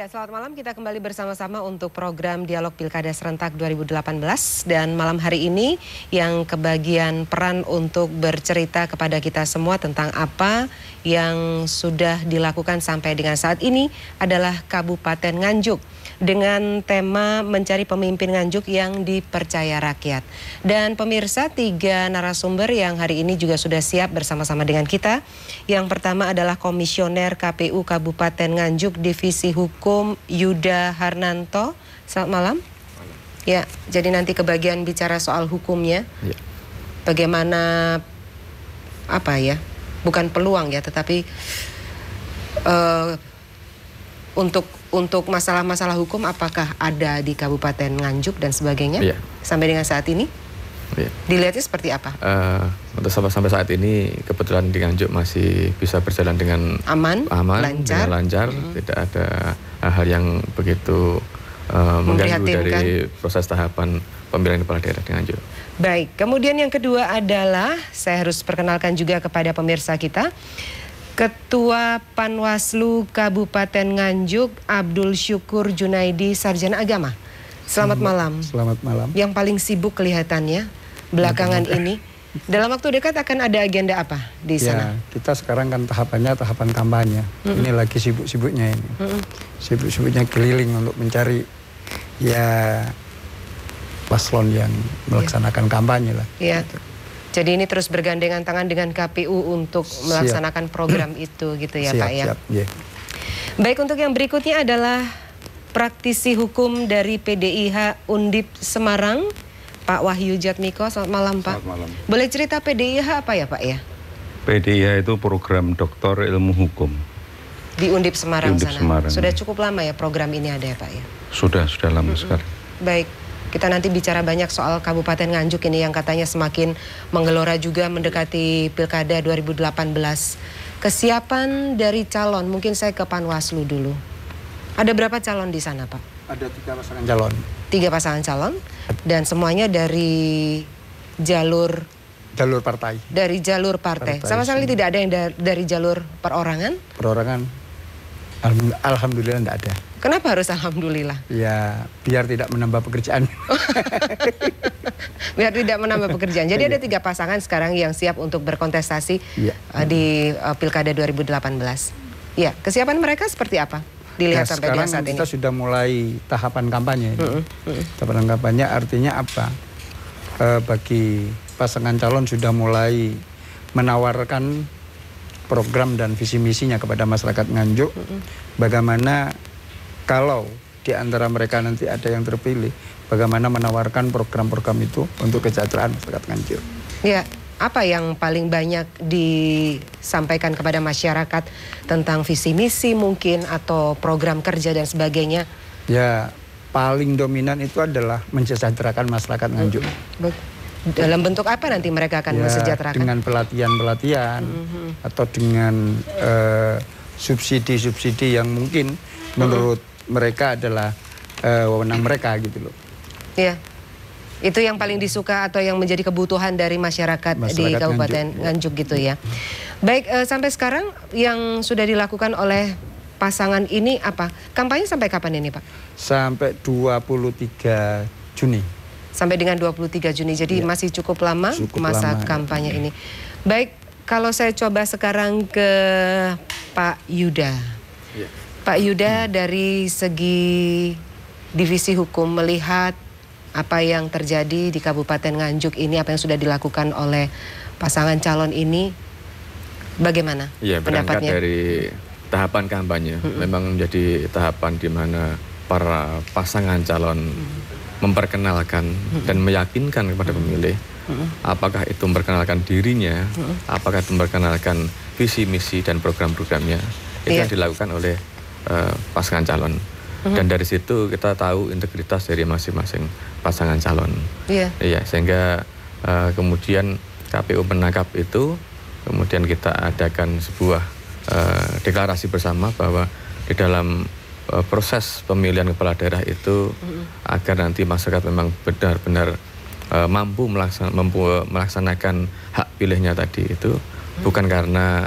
Ya, selamat malam. Kita kembali bersama-sama untuk program Dialog Pilkada Serentak 2018. Dan malam hari ini yang kebagian peran untuk bercerita kepada kita semua tentang apa yang sudah dilakukan sampai dengan saat ini adalah Kabupaten Nganjuk. Dengan tema mencari pemimpin Nganjuk yang dipercaya rakyat. Dan pemirsa, 3 narasumber yang hari ini juga sudah siap bersama-sama dengan kita. Yang pertama adalah Komisioner KPU Kabupaten Nganjuk Divisi Hukum Yuda Harnanto. Selamat malam. Ya, jadi nanti kebagian bicara soal hukumnya. Ya. Bagaimana bukan peluang ya, tetapi untuk masalah-masalah hukum apakah ada di Kabupaten Nganjuk dan sebagainya sampai dengan saat ini? Dilihatnya seperti apa? Untuk sampai saat ini kebetulan di Nganjuk masih bisa berjalan dengan aman, lancar, tidak ada hal yang begitu mengganggu dari proses tahapan pemilihan kepala daerah di Nganjuk. Baik, kemudian yang kedua adalah saya harus perkenalkan juga kepada pemirsa kita. Ketua Panwaslu Kabupaten Nganjuk Abdul Syukur Junaidi, Sarjana Agama. Selamat malam. Selamat malam. Yang paling sibuk kelihatannya belakangan ini. Dalam waktu dekat akan ada agenda apa di sana? Kita sekarang kan tahapan kampanye. Ini lagi sibuk-sibuknya ini. Sibuk-sibuknya keliling untuk mencari paslon yang melaksanakan kampanye lah. Gitu. Jadi ini terus bergandengan tangan dengan KPU untuk melaksanakan program itu gitu ya Pak ya. Baik, untuk yang berikutnya adalah praktisi hukum dari PDIH Undip Semarang, Pak Wahyu Jatmiko. Selamat malam Pak. Selamat malam. Boleh cerita PDIH apa ya Pak ya? PDIH itu program Doktor Ilmu Hukum. Di Undip Semarang Undip sana. Semarang. Sudah cukup lama ya program ini ada ya Pak ya? Sudah lama sekali. Baik. Kita nanti bicara banyak soal Kabupaten Nganjuk ini yang katanya semakin menggelora juga mendekati Pilkada 2018. Kesiapan dari calon, mungkin saya ke Panwaslu dulu. Ada berapa calon di sana Pak? Ada 3 pasangan calon. 3 pasangan calon dan semuanya dari jalur partai. Dari jalur partai. Sama sekali tidak ada yang dari jalur perorangan? Perorangan, alhamdulillah tidak ada. Kenapa harus alhamdulillah? Ya, biar tidak menambah pekerjaan. Biar tidak menambah pekerjaan. Jadi ada 3 pasangan sekarang yang siap untuk berkontestasi di Pilkada 2018. Ya, kesiapan mereka seperti apa? Dilihat sampai dengan saat ini. Sekarang kita sudah mulai tahapan kampanye. Tahapan kampanye artinya apa? Bagi pasangan calon sudah mulai menawarkan program dan visi misinya kepada masyarakat Nganjuk. Bagaimana kalau di antara mereka nanti ada yang terpilih, bagaimana menawarkan program-program itu untuk kesejahteraan masyarakat Nganjuk. Ya, apa yang paling banyak disampaikan kepada masyarakat tentang visi misi mungkin atau program kerja dan sebagainya? Ya, paling dominan itu adalah mensejahterakan masyarakat Nganjuk. Dalam bentuk apa nanti mereka akan mensejahterakan? Dengan pelatihan-pelatihan atau dengan subsidi-subsidi yang mungkin menurut mereka adalah wewenang mereka gitu loh. Iya. Itu yang paling disuka atau yang menjadi kebutuhan dari masyarakat di Kabupaten Nganjuk gitu ya. Baik, sampai sekarang yang sudah dilakukan oleh pasangan ini apa? Kampanye sampai kapan ini Pak? Sampai 23 Juni. Sampai dengan 23 Juni, jadi masih cukup lama masa kampanye ini. Baik, kalau saya coba sekarang ke Pak Yuda. Pak Yuda, dari segi divisi hukum melihat apa yang terjadi di Kabupaten Nganjuk ini, apa yang sudah dilakukan oleh pasangan calon ini, bagaimana berangkat pendapatnya? Dari tahapan kampanye, memang menjadi tahapan di mana para pasangan calon memperkenalkan dan meyakinkan kepada pemilih, apakah itu memperkenalkan dirinya, apakah itu memperkenalkan visi misi dan program-programnya, itu yang dilakukan oleh pasangan calon. Dan dari situ kita tahu integritas dari masing-masing pasangan calon. Sehingga kemudian KPU menangkap itu, kemudian kita adakan sebuah deklarasi bersama bahwa di dalam proses pemilihan kepala daerah itu agar nanti masyarakat memang benar-benar mampu melaksanakan hak pilihnya tadi itu, bukan karena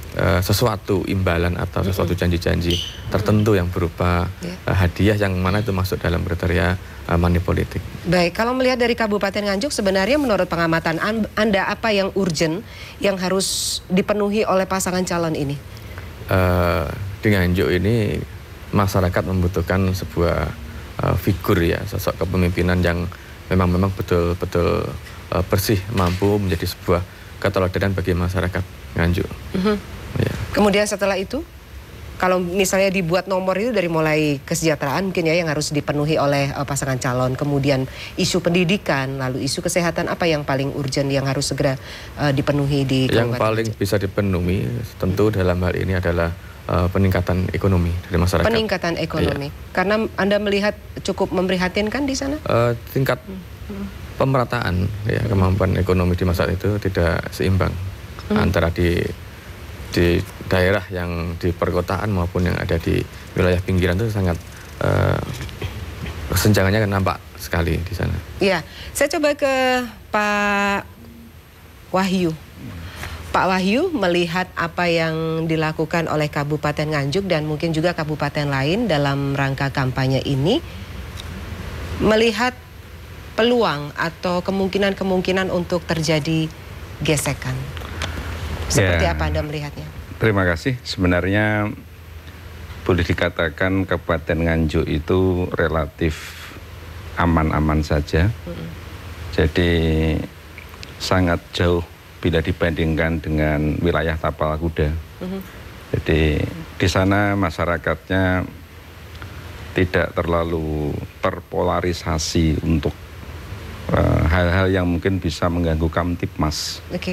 sesuatu imbalan atau sesuatu janji-janji tertentu yang berupa hadiah yang mana itu masuk dalam kriteria money politik. Baik, kalau melihat dari Kabupaten Nganjuk, sebenarnya menurut pengamatan Anda apa yang urgent yang harus dipenuhi oleh pasangan calon ini? Di Nganjuk ini masyarakat membutuhkan sebuah figur ya, sosok kepemimpinan yang memang betul-betul bersih, mampu menjadi sebuah keteladanan bagi masyarakat Nganjuk. Ya. Kemudian setelah itu, kalau misalnya dibuat nomor itu dari mulai kesejahteraan mungkin ya yang harus dipenuhi oleh pasangan calon, kemudian isu pendidikan, lalu isu kesehatan, apa yang paling urgent yang harus segera dipenuhi di Kabupaten Yang paling Nganjuk? bisa dipenuhi tentu dalam hal ini adalah peningkatan ekonomi dari masyarakat. Peningkatan ekonomi, karena Anda melihat cukup memprihatinkan di sana? Tingkat pemerataan ya, kemampuan ekonomi di masyarakat itu tidak seimbang antara di daerah yang di perkotaan maupun yang ada di wilayah pinggiran, itu sangat kesenjangannya nampak sekali di sana. Iya, saya coba ke Pak Wahyu. Pak Wahyu, melihat apa yang dilakukan oleh Kabupaten Nganjuk dan mungkin juga kabupaten lain dalam rangka kampanye ini, melihat peluang atau kemungkinan-kemungkinan untuk terjadi gesekan. Seperti apa Anda melihatnya? Terima kasih. Sebenarnya boleh dikatakan Kabupaten Nganjuk itu relatif aman-aman saja. Jadi sangat jauh bila dibandingkan dengan wilayah Tapal Kuda. Jadi di sana masyarakatnya tidak terlalu terpolarisasi untuk hal-hal yang mungkin bisa mengganggu Kamtipmas. Oke.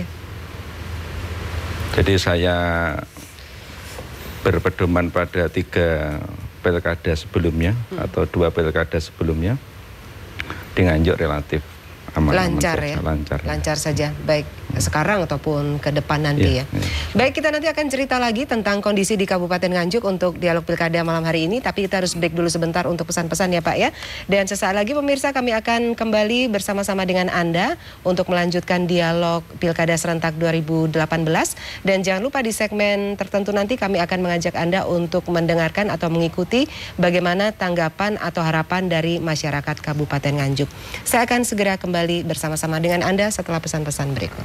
Jadi saya berpedoman pada 3 pilkada sebelumnya atau 2 pilkada sebelumnya, di Nganjuk relatif aman-aman Lancar saja, ya? lancar. Lancar saja, baik sekarang ataupun ke depan nanti ya. Baik, kita nanti akan cerita lagi tentang kondisi di Kabupaten Nganjuk untuk dialog pilkada malam hari ini, tapi kita harus break dulu sebentar untuk pesan-pesan ya Pak ya. Dan sesaat lagi pemirsa, kami akan kembali bersama-sama dengan Anda untuk melanjutkan dialog pilkada serentak 2018. Dan jangan lupa di segmen tertentu nanti kami akan mengajak Anda untuk mendengarkan atau mengikuti bagaimana tanggapan atau harapan dari masyarakat Kabupaten Nganjuk. Saya akan segera kembali bersama-sama dengan Anda setelah pesan-pesan berikut.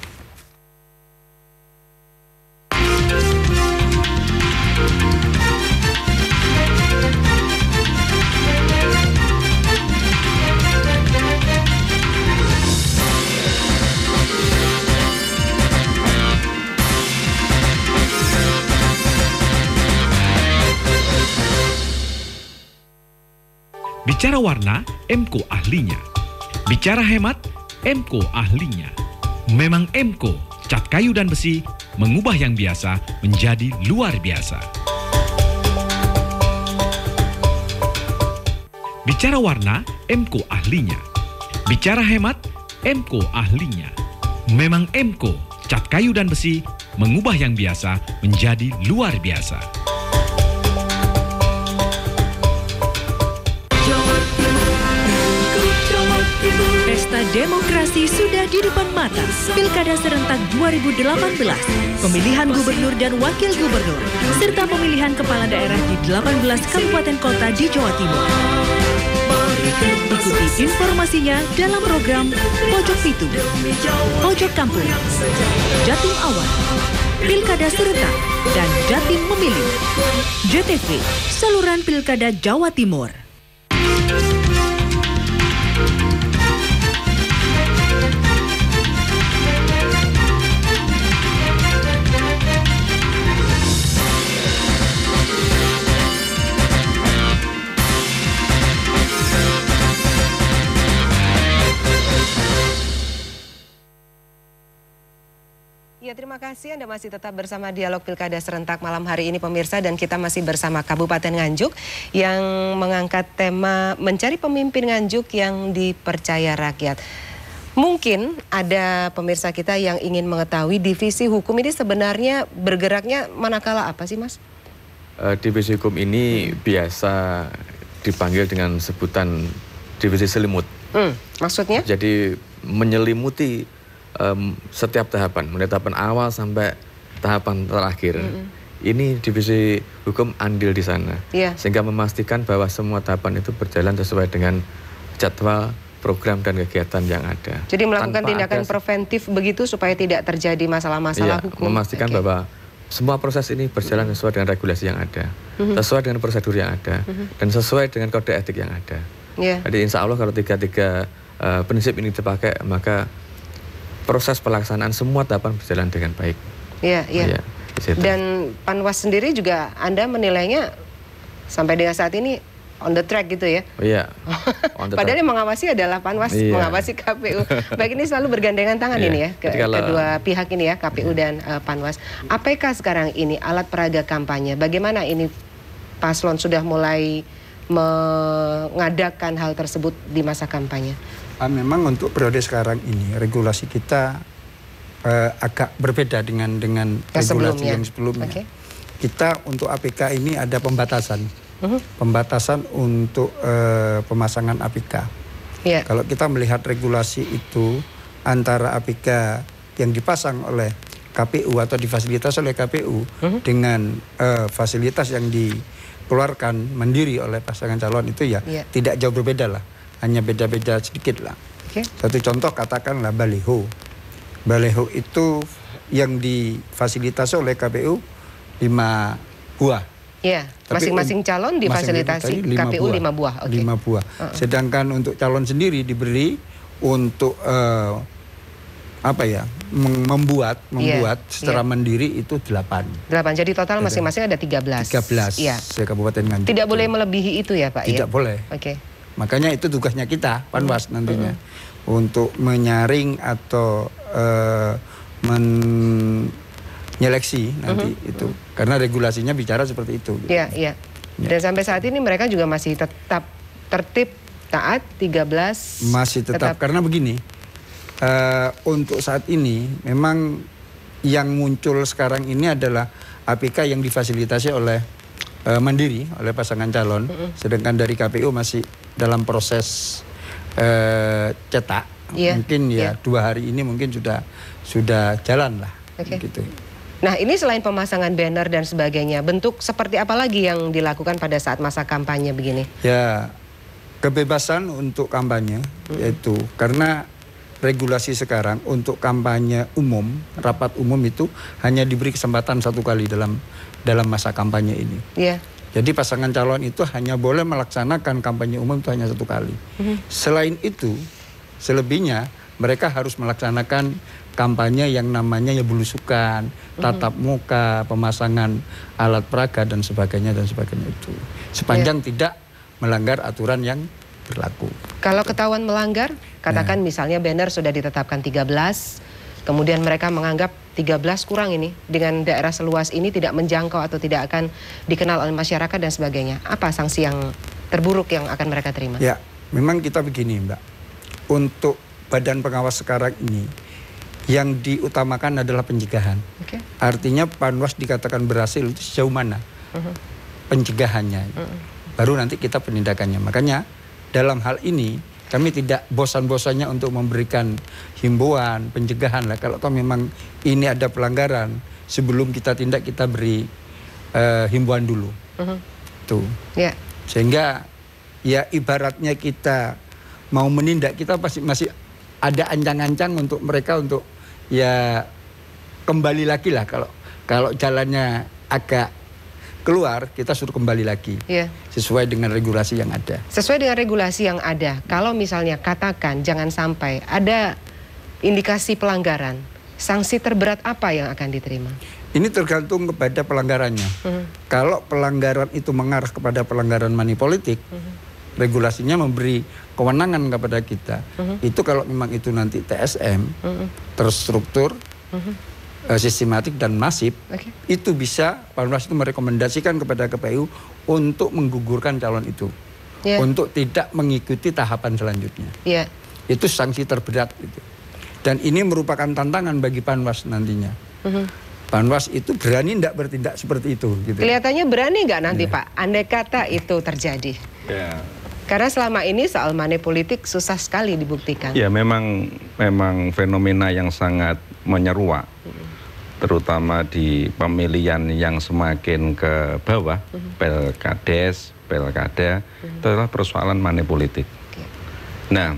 Bicara warna, Emco ahlinya. Bicara hemat, Emco ahlinya. Memang Emco, cat kayu dan besi, mengubah yang biasa menjadi luar biasa. Bicara warna, Emco ahlinya. Bicara hemat, Emco ahlinya. Memang Emco, cat kayu dan besi, mengubah yang biasa menjadi luar biasa. Pesta demokrasi sudah di depan mata. Pilkada serentak 2018, pemilihan gubernur dan wakil gubernur, serta pemilihan kepala daerah di 18 kabupaten kota di Jawa Timur. Ikuti informasinya dalam program Pojok Pitu, Pojok Kampung, Jatim Awal, Pilkada Serentak, dan Jatim Memilih. JTV, saluran Pilkada Jawa Timur. Ya, terima kasih Anda masih tetap bersama Dialog Pilkada Serentak malam hari ini pemirsa, dan kita masih bersama Kabupaten Nganjuk yang mengangkat tema mencari pemimpin Nganjuk yang dipercaya rakyat. Mungkin ada pemirsa kita yang ingin mengetahui divisi hukum ini sebenarnya bergeraknya manakala apa sih Mas? Divisi hukum ini biasa dipanggil dengan sebutan divisi selimut. Maksudnya? Jadi menyelimuti setiap tahapan, mulai tahapan awal sampai tahapan terakhir. Ini divisi hukum andil di sana, sehingga memastikan bahwa semua tahapan itu berjalan sesuai dengan jadwal, program dan kegiatan yang ada. Jadi melakukan tindakan preventif begitu supaya tidak terjadi masalah-masalah hukum. Memastikan bahwa semua proses ini berjalan sesuai dengan regulasi yang ada, sesuai dengan prosedur yang ada, dan sesuai dengan kode etik yang ada. Jadi insya Allah kalau tiga prinsip ini dipakai, maka proses pelaksanaan semua tahapan berjalan dengan baik. Dan Panwas sendiri juga Anda menilainya sampai dengan saat ini on the track gitu ya? Padahal yang mengawasi adalah Panwas, mengawasi KPU. Baik, ini selalu bergandengan tangan ini ya, kedua pihak ini ya, KPU dan Panwas. Apakah sekarang ini alat peraga kampanye, bagaimana ini paslon sudah mulai mengadakan hal tersebut di masa kampanye? Memang untuk periode sekarang ini regulasi kita agak berbeda dengan regulasi yang sebelumnya. Kita untuk APK ini ada pembatasan. Pembatasan untuk pemasangan APK. Kalau kita melihat regulasi itu antara APK yang dipasang oleh KPU atau difasilitasi oleh KPU dengan fasilitas yang dikeluarkan mandiri oleh pasangan calon itu tidak jauh berbeda lah, hanya beda-beda sedikit lah. Satu contoh katakanlah baliho. Baliho itu yang difasilitasi oleh KPU 5 buah. Masing-masing calon difasilitasi KPU 5 buah. 5 buah. Sedangkan untuk calon sendiri diberi untuk membuat secara mandiri itu 8. Jadi total masing-masing ada 13. 13 Kabupaten Nganjuk. Tidak boleh melebihi itu ya Pak? Tidak boleh. Makanya itu tugasnya kita Panwas nantinya untuk menyaring atau menyeleksi nanti itu, karena regulasinya bicara seperti itu. Dan sampai saat ini mereka juga masih tetap tertib, taat, 13 masih tetap. Karena begini, untuk saat ini memang yang muncul sekarang ini adalah APK yang difasilitasi oleh mandiri oleh pasangan calon, sedangkan dari KPU masih dalam proses cetak. Mungkin 2 hari ini mungkin sudah jalan lah. Gitu. Nah, ini selain pemasangan banner dan sebagainya, bentuk seperti apa lagi yang dilakukan pada saat masa kampanye begini? Kebebasan untuk kampanye, yaitu karena regulasi sekarang untuk kampanye umum, rapat umum itu hanya diberi kesempatan 1 kali dalam masa kampanye ini. Jadi pasangan calon itu hanya boleh melaksanakan kampanye umum itu hanya 1 kali. Selain itu, selebihnya mereka harus melaksanakan kampanye yang namanya belusukan, tatap muka, pemasangan alat peraga dan sebagainya itu. Sepanjang tidak melanggar aturan yang berlaku. Kalau ketahuan melanggar, katakan misalnya banner sudah ditetapkan 13, kemudian mereka menganggap 13 kurang ini, dengan daerah seluas ini tidak menjangkau atau tidak akan dikenal oleh masyarakat dan sebagainya. Apa sanksi yang terburuk yang akan mereka terima? Memang kita begini Mbak, untuk badan pengawas sekarang ini yang diutamakan adalah pencegahan. Artinya Panwas dikatakan berhasil itu sejauh mana pencegahannya, baru nanti kita penindakannya. Makanya dalam hal ini kami tidak bosan-bosannya untuk memberikan himbauan, pencegahan lah. Kalau memang ini ada pelanggaran, sebelum kita tindak kita beri himbauan dulu. Tuh. Sehingga ibaratnya kita mau menindak, kita pasti masih ada ancang-ancang untuk mereka untuk kembali lagi lah. Kalau jalannya agak keluar, kita suruh kembali lagi. Sesuai dengan regulasi yang ada. Sesuai dengan regulasi yang ada. Kalau misalnya katakan jangan sampai ada indikasi pelanggaran, sanksi terberat apa yang akan diterima? Ini tergantung kepada pelanggarannya. Kalau pelanggaran itu mengarah kepada pelanggaran money politik, regulasinya memberi kewenangan kepada kita. Itu kalau memang itu nanti TSM, terstruktur, sistematik dan masif, itu bisa Panwas itu merekomendasikan kepada KPU untuk menggugurkan calon itu, untuk tidak mengikuti tahapan selanjutnya. Itu sanksi terberat itu. Dan ini merupakan tantangan bagi Panwas nantinya. Panwas itu berani tidak bertindak seperti itu. Gitu. Kelihatannya berani nggak nanti Pak, andai kata itu terjadi? Karena selama ini soal money politik susah sekali dibuktikan. Memang fenomena yang sangat menyeruak. terutama di pemilihan yang semakin ke bawah, Pelkades, Pelkada, itu adalah persoalan money politik. Nah,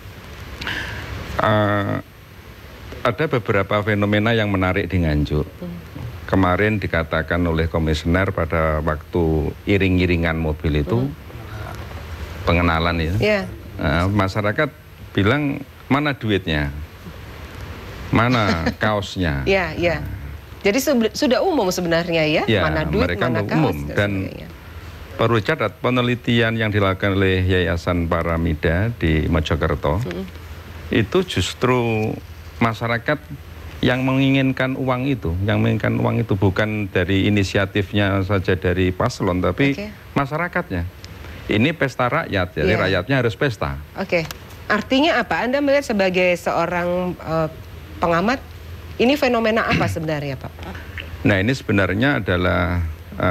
ada beberapa fenomena yang menarik di Nganjuk. Kemarin dikatakan oleh komisioner pada waktu iring-iringan mobil itu, pengenalan ya, masyarakat bilang, mana duitnya, mana kaosnya. Ya. Jadi sudah umum sebenarnya ya, mana duit, mereka mana kaos. Umum. Dan perlu catat, penelitian yang dilakukan oleh Yayasan Paramida di Mojokerto, itu justru masyarakat yang menginginkan uang itu, bukan dari inisiatifnya saja dari paslon, tapi masyarakatnya. Ini pesta rakyat, jadi rakyatnya harus pesta. Artinya apa? Anda melihat sebagai seorang pengamat, ini fenomena apa sebenarnya, Pak? Nah, ini sebenarnya adalah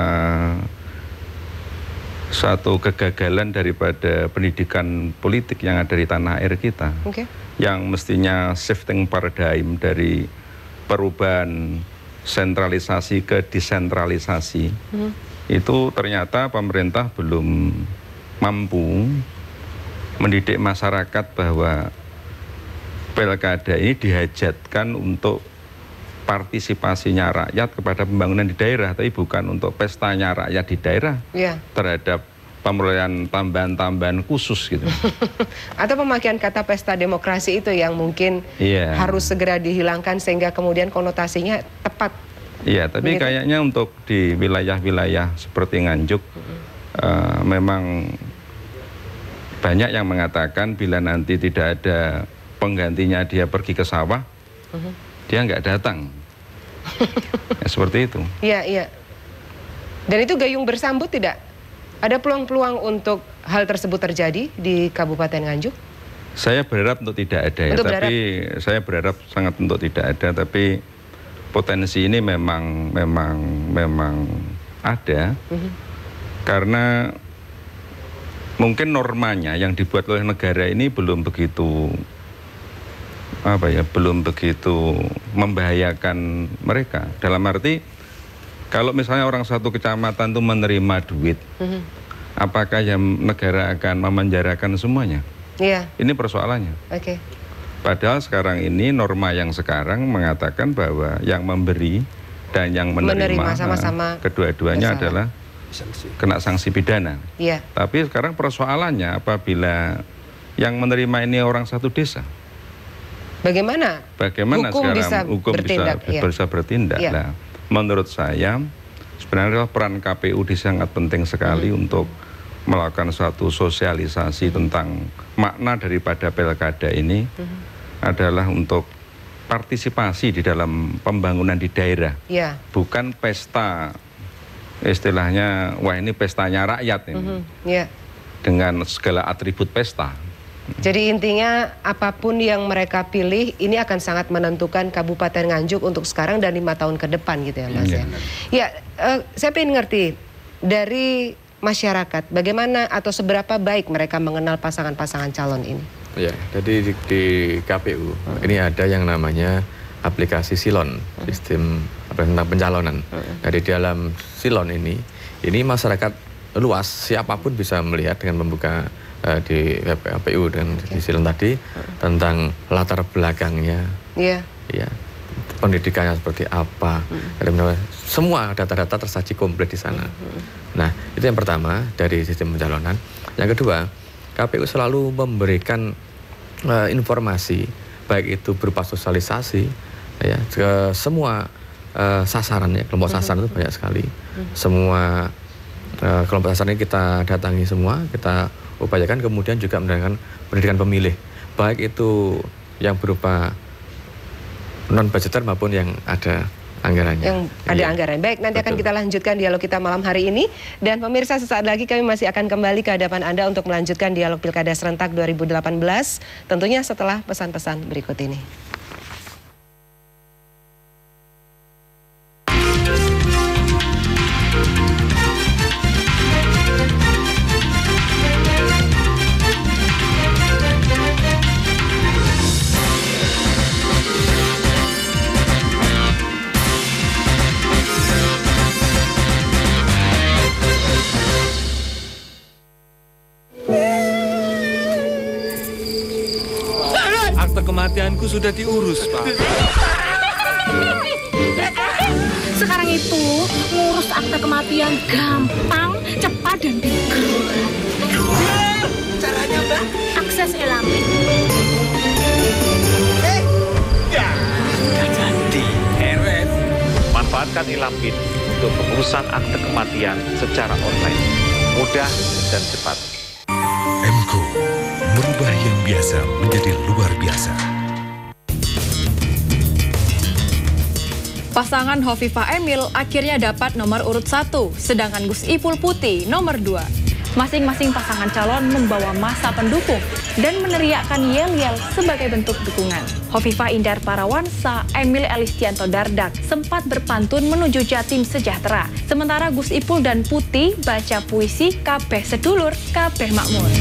suatu kegagalan daripada pendidikan politik yang ada di tanah air kita, yang mestinya shifting paradigm dari perubahan sentralisasi ke desentralisasi. Itu ternyata pemerintah belum mampu mendidik masyarakat bahwa Pilkada ini dihajatkan untuk partisipasinya rakyat kepada pembangunan di daerah, tapi bukan untuk pestanya rakyat di daerah terhadap pemerolehan tambahan-tambahan khusus gitu. Atau pemakaian kata pesta demokrasi itu yang mungkin harus segera dihilangkan sehingga kemudian konotasinya tepat. Iya, tapi kayaknya untuk di wilayah-wilayah seperti Nganjuk memang banyak yang mengatakan bila nanti tidak ada penggantinya dia pergi ke sawah, dia nggak datang. Seperti itu. Iya. Dan itu gayung bersambut tidak? Ada peluang-peluang untuk hal tersebut terjadi di Kabupaten Nganjuk? Saya berharap untuk tidak ada saya berharap sangat untuk tidak ada, tapi potensi ini memang ada. Karena mungkin normanya yang dibuat oleh negara ini belum begitu membahayakan mereka. Dalam arti, kalau misalnya orang satu kecamatan itu menerima duit, apakah yang negara akan memenjarakan semuanya? Ini persoalannya. Padahal sekarang ini norma yang sekarang mengatakan bahwa yang memberi dan yang menerima sama-sama kedua-duanya adalah kena sanksi pidana. Tapi sekarang persoalannya apabila yang menerima ini orang satu desa. Bagaimana hukum bisa bertindak? Nah, menurut saya sebenarnya peran KPU sangat penting sekali untuk melakukan suatu sosialisasi tentang makna daripada Pilkada ini adalah untuk partisipasi di dalam pembangunan di daerah, bukan pesta, istilahnya wah ini pestanya rakyat ini, dengan segala atribut pesta. Jadi intinya apapun yang mereka pilih ini akan sangat menentukan Kabupaten Nganjuk untuk sekarang dan 5 tahun ke depan gitu ya Mas ya. Saya ingin ngerti dari masyarakat bagaimana atau seberapa baik mereka mengenal pasangan-pasangan calon ini. Ya, jadi di KPU ini ada yang namanya aplikasi Silon, sistem tentang pencalonan. Nah, di dalam Silon ini masyarakat luas siapapun bisa melihat dengan membuka di web KPU dan di Silon tadi tentang latar belakangnya, pendidikannya seperti apa, semua data-data tersaji komplit di sana. Nah, itu yang pertama dari sistem pencalonan. Yang kedua, KPU selalu memberikan informasi, baik itu berupa sosialisasi, ke semua sasaran ya, kelompok sasaran itu banyak sekali. Semua kelompok sasaran ini kita datangi semua, kita upayakan, kemudian juga mendapatkan pendidikan pemilih, baik itu yang berupa non budgeter maupun yang ada anggarannya. Yang ada anggaran. Baik, nanti akan kita lanjutkan dialog kita malam hari ini. Dan pemirsa, sesaat lagi kami masih akan kembali ke hadapan Anda untuk melanjutkan dialog Pilkada Serentak 2018, tentunya setelah pesan-pesan berikut ini. kematianku sudah diurus, Pak. Sekarang itu ngurus akta kematian gampang, cepat dan diger. Caranya, Mbak? Akses Elamin. Sudah jadi. Heres. Manfaatkan Elamin untuk pengurusan akte kematian secara online, mudah dan cepat. M.Co merubah yang biasa menjadi luar biasa. Pasangan Hovifah Emil akhirnya dapat nomor urut 1, sedangkan Gus Ipul Putih nomor 2. Masing-masing pasangan calon membawa massa pendukung dan meneriakkan yel-yel sebagai bentuk dukungan. Hovifah Indar Parawansa, Emil Elistianto Dardak sempat berpantun menuju Jatim Sejahtera. Sementara Gus Ipul dan Putih baca puisi Kabeh Sedulur, Kabeh Makmur.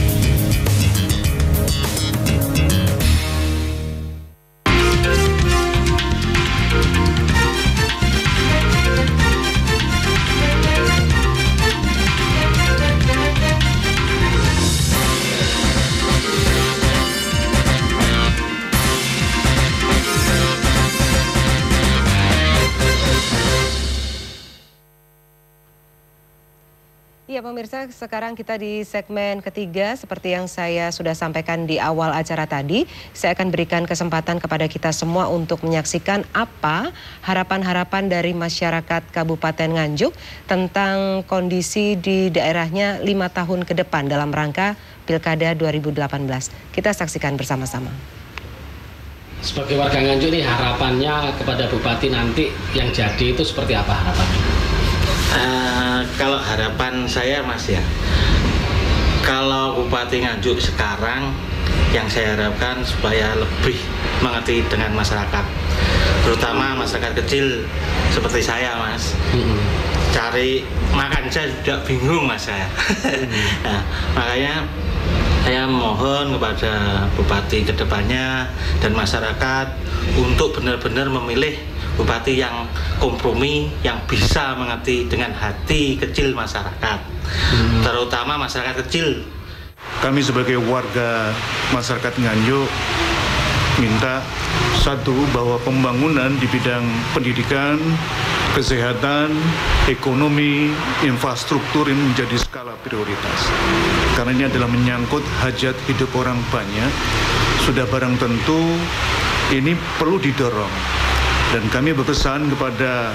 Ya pemirsa, sekarang kita di segmen ketiga. Seperti yang saya sudah sampaikan di awal acara tadi, saya akan berikan kesempatan kepada kita semua untuk menyaksikan apa harapan-harapan dari masyarakat Kabupaten Nganjuk tentang kondisi di daerahnya 5 tahun ke depan dalam rangka Pilkada 2018. Kita saksikan bersama-sama. Sebagai warga Nganjuk nih, harapannya kepada Bupati nanti yang jadi itu seperti apa harapannya? Kalau harapan saya Mas ya, kalau Bupati Nganjuk sekarang yang saya harapkan supaya lebih mengerti dengan masyarakat, terutama masyarakat kecil seperti saya Mas. Cari makan saya juga bingung Mas saya. Nah, makanya saya mohon kepada Bupati kedepannya dan masyarakat untuk benar-benar memilih Bupati yang kompromi, yang bisa mengerti dengan hati kecil masyarakat, terutama masyarakat kecil. Kami sebagai warga masyarakat Nganjuk minta satu, bahwa pembangunan di bidang pendidikan, kesehatan, ekonomi, infrastruktur ini menjadi skala prioritas. Karena ini adalah menyangkut hajat hidup orang banyak, sudah barang tentu ini perlu didorong. Dan kami berpesan kepada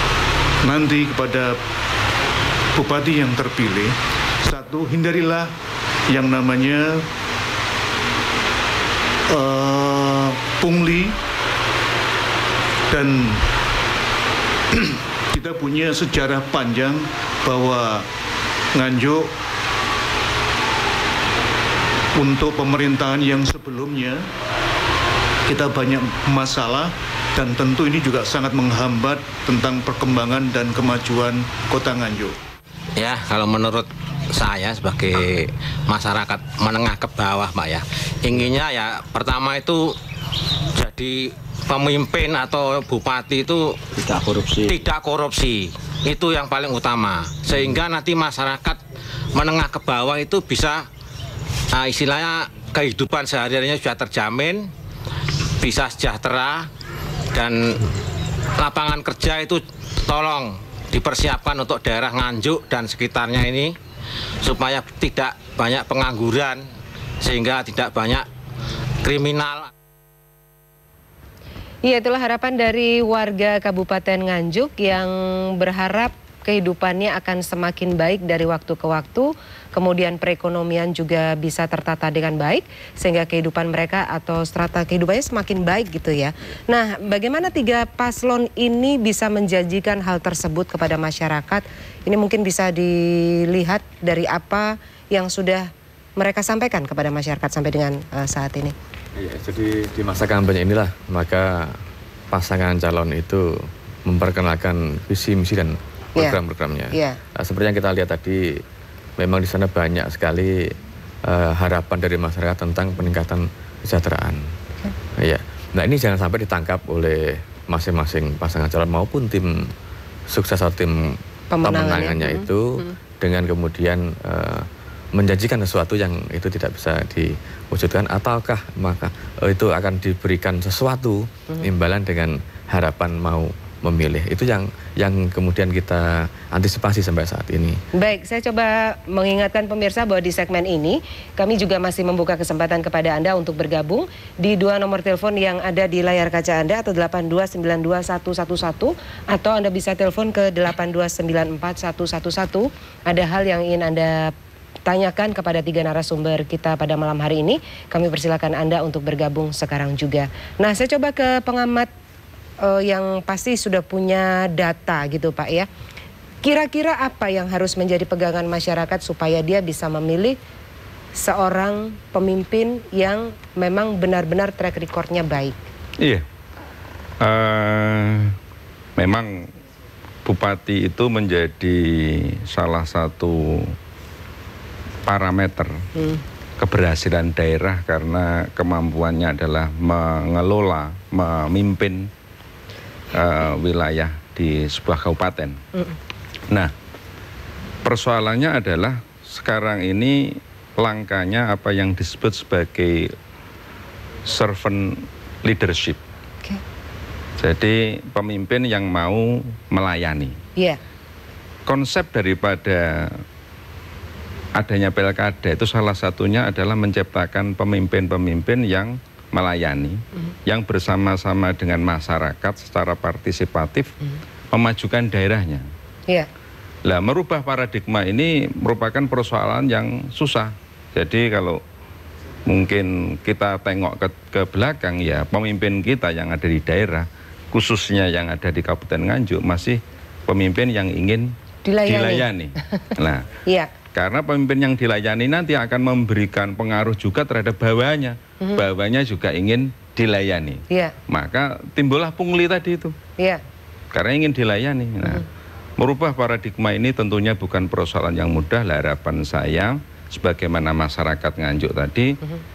Bupati yang terpilih, satu, hindarilah yang namanya pungli, dan kita punya sejarah panjang bahwa Nganjuk untuk pemerintahan yang sebelumnya kita banyak masalah, dan tentu ini juga sangat menghambat tentang perkembangan dan kemajuan Kota Nganjuk. Ya, kalau menurut saya sebagai masyarakat menengah ke bawah Pak ya, inginnya ya pertama itu jadi pemimpin atau bupati itu tidak korupsi. Itu yang paling utama, sehingga nanti masyarakat menengah ke bawah itu bisa istilahnya kehidupan sehari-harinya sudah terjamin, bisa sejahtera, dan lapangan kerja itu tolong dipersiapkan untuk daerah Nganjuk dan sekitarnya ini supaya tidak banyak pengangguran sehingga tidak banyak kriminal. Iya, itulah harapan dari warga Kabupaten Nganjuk yang berharap kehidupannya akan semakin baik dari waktu ke waktu, kemudian perekonomian juga bisa tertata dengan baik, sehingga kehidupan mereka atau strata kehidupannya semakin baik gitu ya. Nah, bagaimana 3 paslon ini bisa menjanjikan hal tersebut kepada masyarakat? Ini mungkin bisa dilihat dari apa yang sudah mereka sampaikan kepada masyarakat sampai dengan saat ini. Iya, jadi di masa kampanye inilah maka pasangan calon itu memperkenalkan visi misi dan program-programnya. Nah, seperti yang kita lihat tadi, memang di sana banyak sekali harapan dari masyarakat tentang peningkatan kesejahteraan. Ya. Nah, ini jangan sampai ditangkap oleh masing-masing pasangan calon maupun tim sukses atau tim pemenangannya itu dengan kemudian menjanjikan sesuatu yang itu tidak bisa diwujudkan, ataukah maka itu akan diberikan sesuatu imbalan dengan harapan mau memilih. Itu yang kemudian kita antisipasi sampai saat ini. Baik, saya coba mengingatkan pemirsa bahwa di segmen ini kami juga masih membuka kesempatan kepada Anda untuk bergabung di 2 nomor telepon yang ada di layar kaca Anda, atau 8292111, atau Anda bisa telepon ke 8294111. Ada hal yang ingin Anda tanyakan kepada 3 narasumber kita pada malam hari ini, kami persilakan Anda untuk bergabung sekarang juga. Nah, saya coba ke pengamat yang pasti sudah punya data gitu Pak ya. Kira-kira apa yang harus menjadi pegangan masyarakat supaya dia bisa memilih seorang pemimpin yang memang benar-benar track recordnya baik? Iya, memang bupati itu menjadi salah satu parameter keberhasilan daerah karena kemampuannya adalah mengelola, memimpin wilayah di sebuah kabupaten. Nah, persoalannya adalah sekarang ini langkahnya apa yang disebut sebagai servant leadership. Jadi pemimpin yang mau melayani. Konsep daripada adanya pilkada itu salah satunya adalah menciptakan pemimpin-pemimpin yang melayani, yang bersama-sama dengan masyarakat secara partisipatif memajukan daerahnya. Lah, merubah paradigma ini merupakan persoalan yang susah. Jadi kalau mungkin kita tengok ke belakang, ya pemimpin kita yang ada di daerah, khususnya yang ada di Kabupaten Nganjuk, masih pemimpin yang ingin dilayani. Nah, karena pemimpin yang dilayani nanti akan memberikan pengaruh juga terhadap bawahnya. Bawahnya juga ingin dilayani. Maka timbullah pungli tadi itu. Karena ingin dilayani. Nah, merubah paradigma ini tentunya bukan persoalan yang mudah. Harapan saya, sebagaimana masyarakat Nganjuk tadi,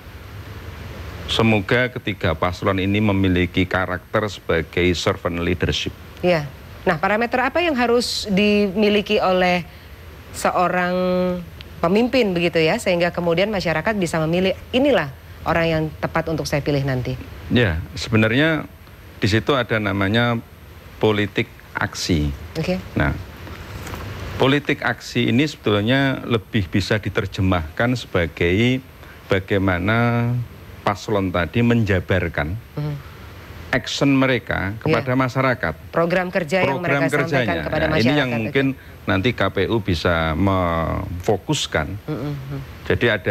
semoga ketiga paslon ini memiliki karakter sebagai servant leadership. Nah, parameter apa yang harus dimiliki oleh seorang pemimpin begitu ya, sehingga kemudian masyarakat bisa memilih inilah orang yang tepat untuk saya pilih nanti? Ya, sebenarnya di situ ada namanya politik aksi. Nah, politik aksi ini sebetulnya lebih bisa diterjemahkan sebagai bagaimana paslon tadi menjabarkan action mereka kepada masyarakat. Program kerja yang mereka sampaikan kepada masyarakat. Ini yang mungkin nanti KPU bisa memfokuskan. Jadi ada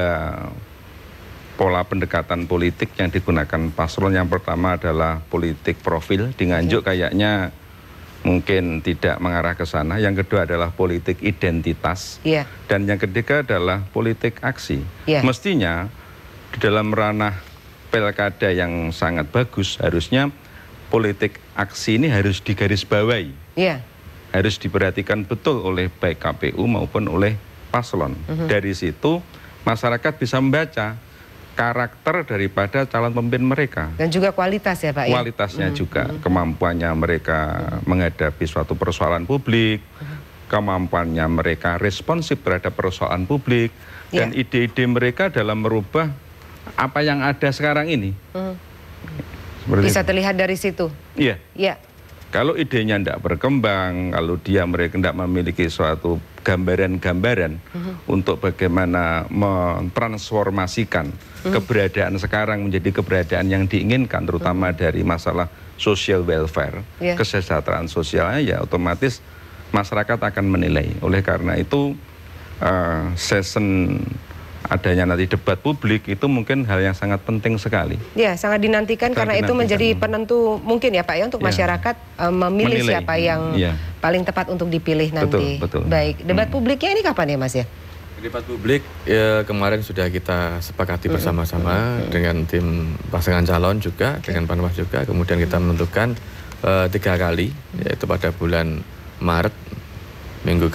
3 pola pendekatan politik yang digunakan paslon. Yang pertama adalah politik profil. Di Nganjuk kayaknya mungkin tidak mengarah ke sana. Yang kedua adalah politik identitas. Dan yang ketiga adalah politik aksi. Mestinya di dalam ranah pilkada yang sangat bagus, harusnya politik aksi ini harus digarisbawahi. Harus diperhatikan betul oleh baik KPU maupun oleh paslon. Dari situ masyarakat bisa membaca karakter daripada calon pemimpin mereka. Dan juga kualitas ya Pak ya? Kualitasnya juga, kemampuannya mereka menghadapi suatu persoalan publik, kemampuannya mereka responsif terhadap persoalan publik, dan ide-ide mereka dalam merubah apa yang ada sekarang ini. Bisa terlihat dari situ? Iya. Kalau idenya tidak berkembang, kalau mereka tidak memiliki suatu gambaran-gambaran untuk bagaimana mentransformasikan keberadaan sekarang menjadi keberadaan yang diinginkan, terutama dari masalah social welfare, kesejahteraan sosialnya, ya otomatis masyarakat akan menilai. Oleh karena itu, session adanya nanti debat publik itu mungkin hal yang sangat penting sekali. Sangat dinantikan karena itu menjadi penentu mungkin ya Pak ya untuk masyarakat memilih siapa yang paling tepat untuk dipilih nanti. Betul. Baik, debat publiknya ini kapan ya Mas ya? Debat publik ya kemarin sudah kita sepakati bersama-sama dengan tim pasangan calon juga, dengan Panwas juga. Kemudian kita menentukan 3 kali, yaitu pada bulan Maret, minggu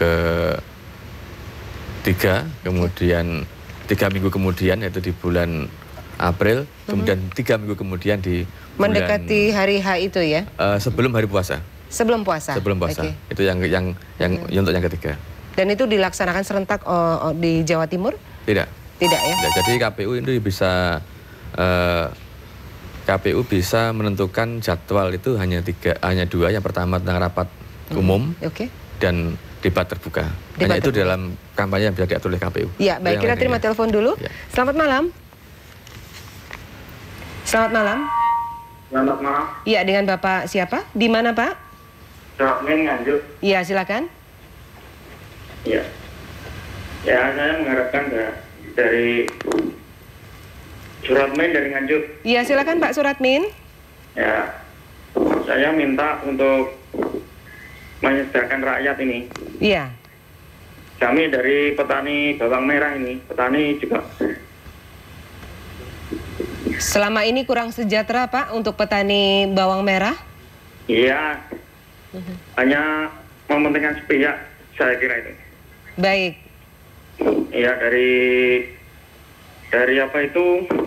ke-3, kemudian 3 minggu kemudian yaitu di bulan April, kemudian 3 minggu kemudian di bulan, mendekati hari H itu ya? Sebelum hari puasa. Sebelum puasa. Sebelum puasa. Itu yang untuk yang ketiga. Dan itu dilaksanakan serentak di Jawa Timur? Tidak. Tidak ya? Tidak, jadi KPU itu bisa menentukan jadwal itu hanya dua. Yang pertama tentang rapat umum dan debat terbuka. Hanya itu dalam kampanye yang bisa diatur oleh KPU. Ya, baik, kita terima telepon dulu. Ya. Selamat malam. Selamat malam. Selamat malam. Iya, dengan Bapak siapa? Di mana, Pak? Suratmin, Nganjuk. Iya, silakan. Iya. Ya, saya mengharapkan dari Suratmin dari Nganjuk. Iya, silakan Pak Suratmin. Ya, saya minta untuk menyediakan rakyat ini. Iya. Kami dari petani bawang merah ini, petani juga. Selama ini kurang sejahtera Pak untuk petani bawang merah? Iya, hanya mementingkan sepihak, saya kira itu. Baik. Iya, dari apa itu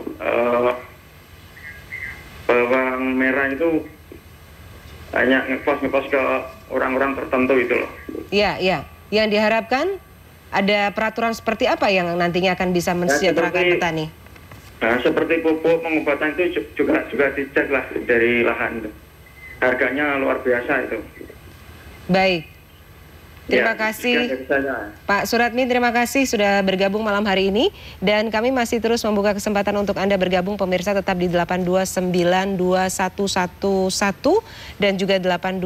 bawang merah itu hanya ngekos ke orang-orang tertentu itu loh. Iya, iya. Yang diharapkan ada peraturan seperti apa yang nantinya akan bisa mensejahterakan petani? Nah, seperti pupuk pengobatan itu juga dicek lah dari lahan. Harganya luar biasa itu. Baik. Terima kasih Pak Suratmin, terima kasih sudah bergabung malam hari ini. Dan kami masih terus membuka kesempatan untuk Anda bergabung, pemirsa, tetap di 8292111 dan juga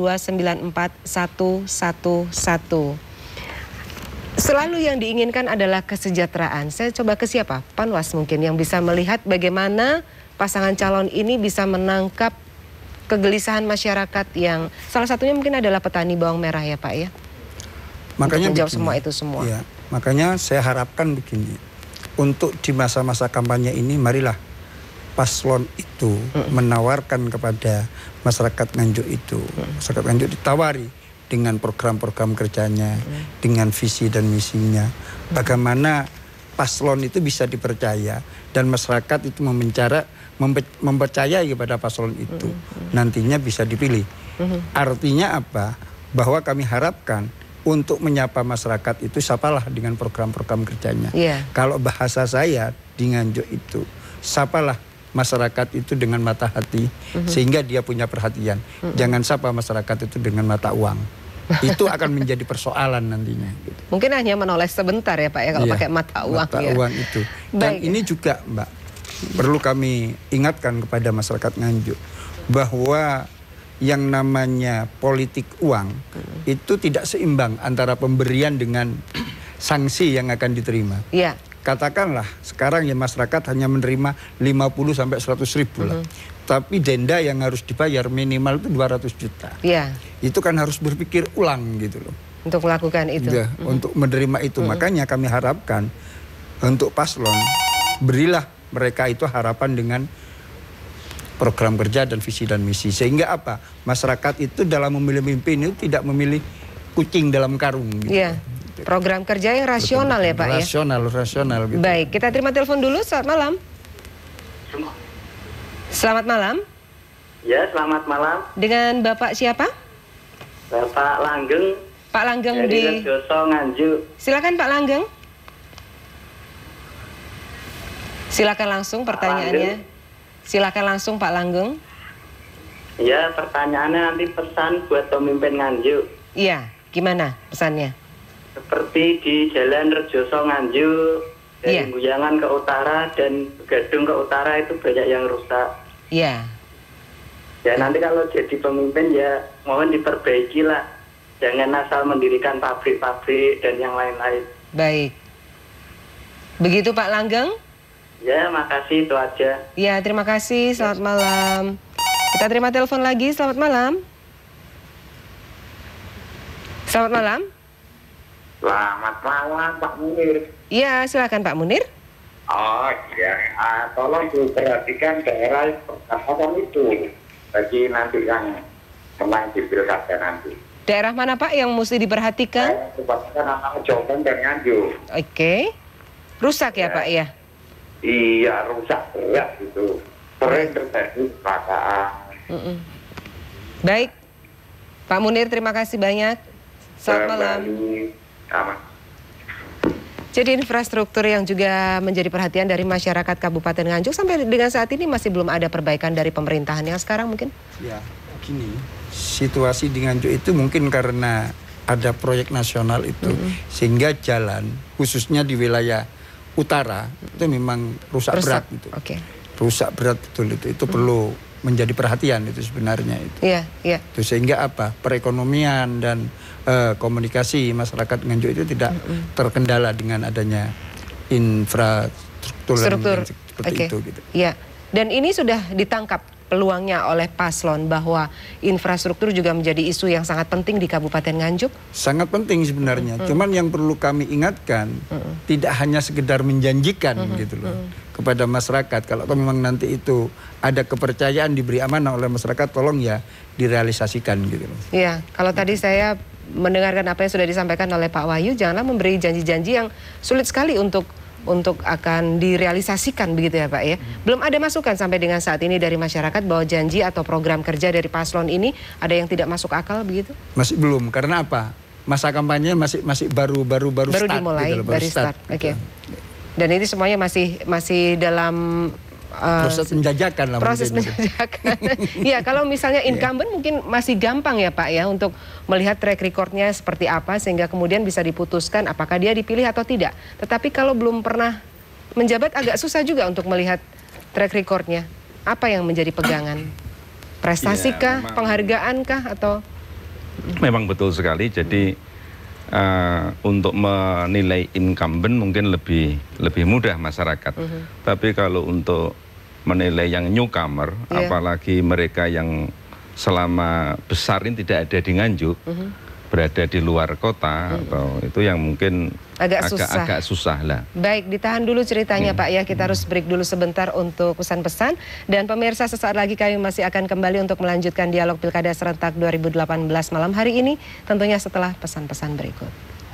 8294111. Selalu yang diinginkan adalah kesejahteraan. Saya coba ke siapa? Panwas mungkin yang bisa melihat bagaimana pasangan calon ini bisa menangkap kegelisahan masyarakat yang salah satunya mungkin adalah petani bawang merah ya Pak ya. Makanya menjawab semua itu semua. Ya, makanya saya harapkan begini. Untuk di masa-masa kampanye ini marilah paslon itu menawarkan kepada masyarakat Nganjuk itu. Masyarakat Nganjuk ditawari dengan program-program kerjanya, dengan visi dan misinya. Bagaimana paslon itu bisa dipercaya dan masyarakat itu mempercayai kepada paslon itu. Nantinya bisa dipilih. Artinya apa? Bahwa kami harapkan untuk menyapa masyarakat itu sapalah dengan program-program kerjanya. Kalau bahasa saya di Nganjuk itu, sapalah masyarakat itu dengan mata hati sehingga dia punya perhatian. Jangan sapa masyarakat itu dengan mata uang. Itu akan menjadi persoalan nantinya. Gitu. Mungkin hanya menoleh sebentar ya Pak ya kalau pakai mata uang. Mata uang itu. Dan ini juga Mbak, perlu kami ingatkan kepada masyarakat Nganjuk bahwa yang namanya politik uang itu tidak seimbang antara pemberian dengan sanksi yang akan diterima. Iya. Katakanlah sekarang ya masyarakat hanya menerima 50 sampai 100 ribu lah. Tapi denda yang harus dibayar minimal itu 200 juta. Iya. Itu kan harus berpikir ulang gitu loh. Untuk melakukan itu. Ya, untuk menerima itu. Makanya kami harapkan untuk paslon berilah mereka itu harapan dengan program kerja dan visi dan misi. Sehingga apa? Masyarakat itu dalam memilih pemimpin itu tidak memilih kucing dalam karung gitu. Iya. Program kerja yang rasional ya Pak rasional gitu. Baik, kita terima telepon dulu. Selamat malam. Selamat malam. Ya, selamat malam. Dengan Bapak siapa? Bapak Langgeng. Pak Langgeng di Rejoso Nganjuk. Silakan Pak Langgeng. Silakan langsung pertanyaannya. Silakan langsung Pak Langgeng. Ya, pertanyaannya nanti pesan buat pemimpin Nganjuk. Iya, gimana pesannya? Seperti di Jalan Rejoso Nganjuk, dari Buyangan ke utara dan Gadung ke utara itu banyak yang rusak. Iya. Ya nanti kalau jadi pemimpin ya mohon diperbaiki lah. Jangan asal mendirikan pabrik-pabrik dan yang lain-lain. Baik. Begitu Pak Langgeng? Ya, makasih itu aja. Ya, terima kasih. Selamat malam. Kita terima telepon lagi. Selamat malam. Selamat malam. Selamat malam Pak Munir. Iya, silakan Pak Munir. Oh iya, tolong diperhatikan daerah pertahanan itu bagi nanti yang menang di pilkada nanti. Daerah mana Pak yang mesti diperhatikan? Kebanyakan anak Jombang dan Nganjuk. Oke. Rusak ya Pak ya? Iya, rusak berat gitu. Sering terjadi kecelakaan. Baik, Pak Munir terima kasih banyak. Selamat malam. Jadi infrastruktur yang juga menjadi perhatian dari masyarakat Kabupaten Nganjuk sampai dengan saat ini masih belum ada perbaikan dari pemerintahan yang sekarang mungkin? Ya, gini, situasi di Nganjuk itu mungkin karena ada proyek nasional itu, sehingga jalan khususnya di wilayah utara itu memang rusak berat gitu. Rusak berat betul itu perlu menjadi perhatian itu sebenarnya itu. Iya. Itu sehingga apa? Perekonomian dan komunikasi masyarakat Nganjuk itu tidak terkendala dengan adanya infrastruktur seperti itu gitu. Iya. Dan ini sudah ditangkap peluangnya oleh paslon bahwa infrastruktur juga menjadi isu yang sangat penting di Kabupaten Nganjuk. Sangat penting sebenarnya. Cuman yang perlu kami ingatkan tidak hanya sekedar menjanjikan gitu loh kepada masyarakat. Kalau memang nanti itu ada kepercayaan diberi amanah oleh masyarakat, tolong ya direalisasikan gitu loh. Iya, kalau tadi saya mendengarkan apa yang sudah disampaikan oleh Pak Wahyu, janganlah memberi janji-janji yang sulit sekali untuk akan direalisasikan begitu ya Pak ya. Belum ada masukan sampai dengan saat ini dari masyarakat bahwa janji atau program kerja dari paslon ini ada yang tidak masuk akal begitu? Masih belum, karena apa? Masa kampanye masih baru start dimulai, gitu loh, baru start. Oke. Dan ini semuanya masih dalam proses penjajakan lah. Proses penjajakan. Ya, kalau misalnya incumbent mungkin masih gampang ya Pak ya untuk melihat track recordnya seperti apa sehingga kemudian bisa diputuskan apakah dia dipilih atau tidak. Tetapi kalau belum pernah menjabat agak susah juga untuk melihat track recordnya. Apa yang menjadi pegangan? Prestasi kah? Penghargaan kah? Atau? Memang betul sekali. Jadi untuk menilai incumbent mungkin lebih mudah masyarakat. Tapi kalau untuk menilai yang newcomer, apalagi mereka yang selama besar ini tidak ada di Nganjuk, berada di luar kota, atau itu yang mungkin agak susah lah. Baik, ditahan dulu ceritanya Pak ya, kita harus break dulu sebentar untuk pesan-pesan. Dan pemirsa, sesaat lagi kami masih akan kembali untuk melanjutkan dialog Pilkada Serentak 2018 malam hari ini, tentunya setelah pesan-pesan berikut.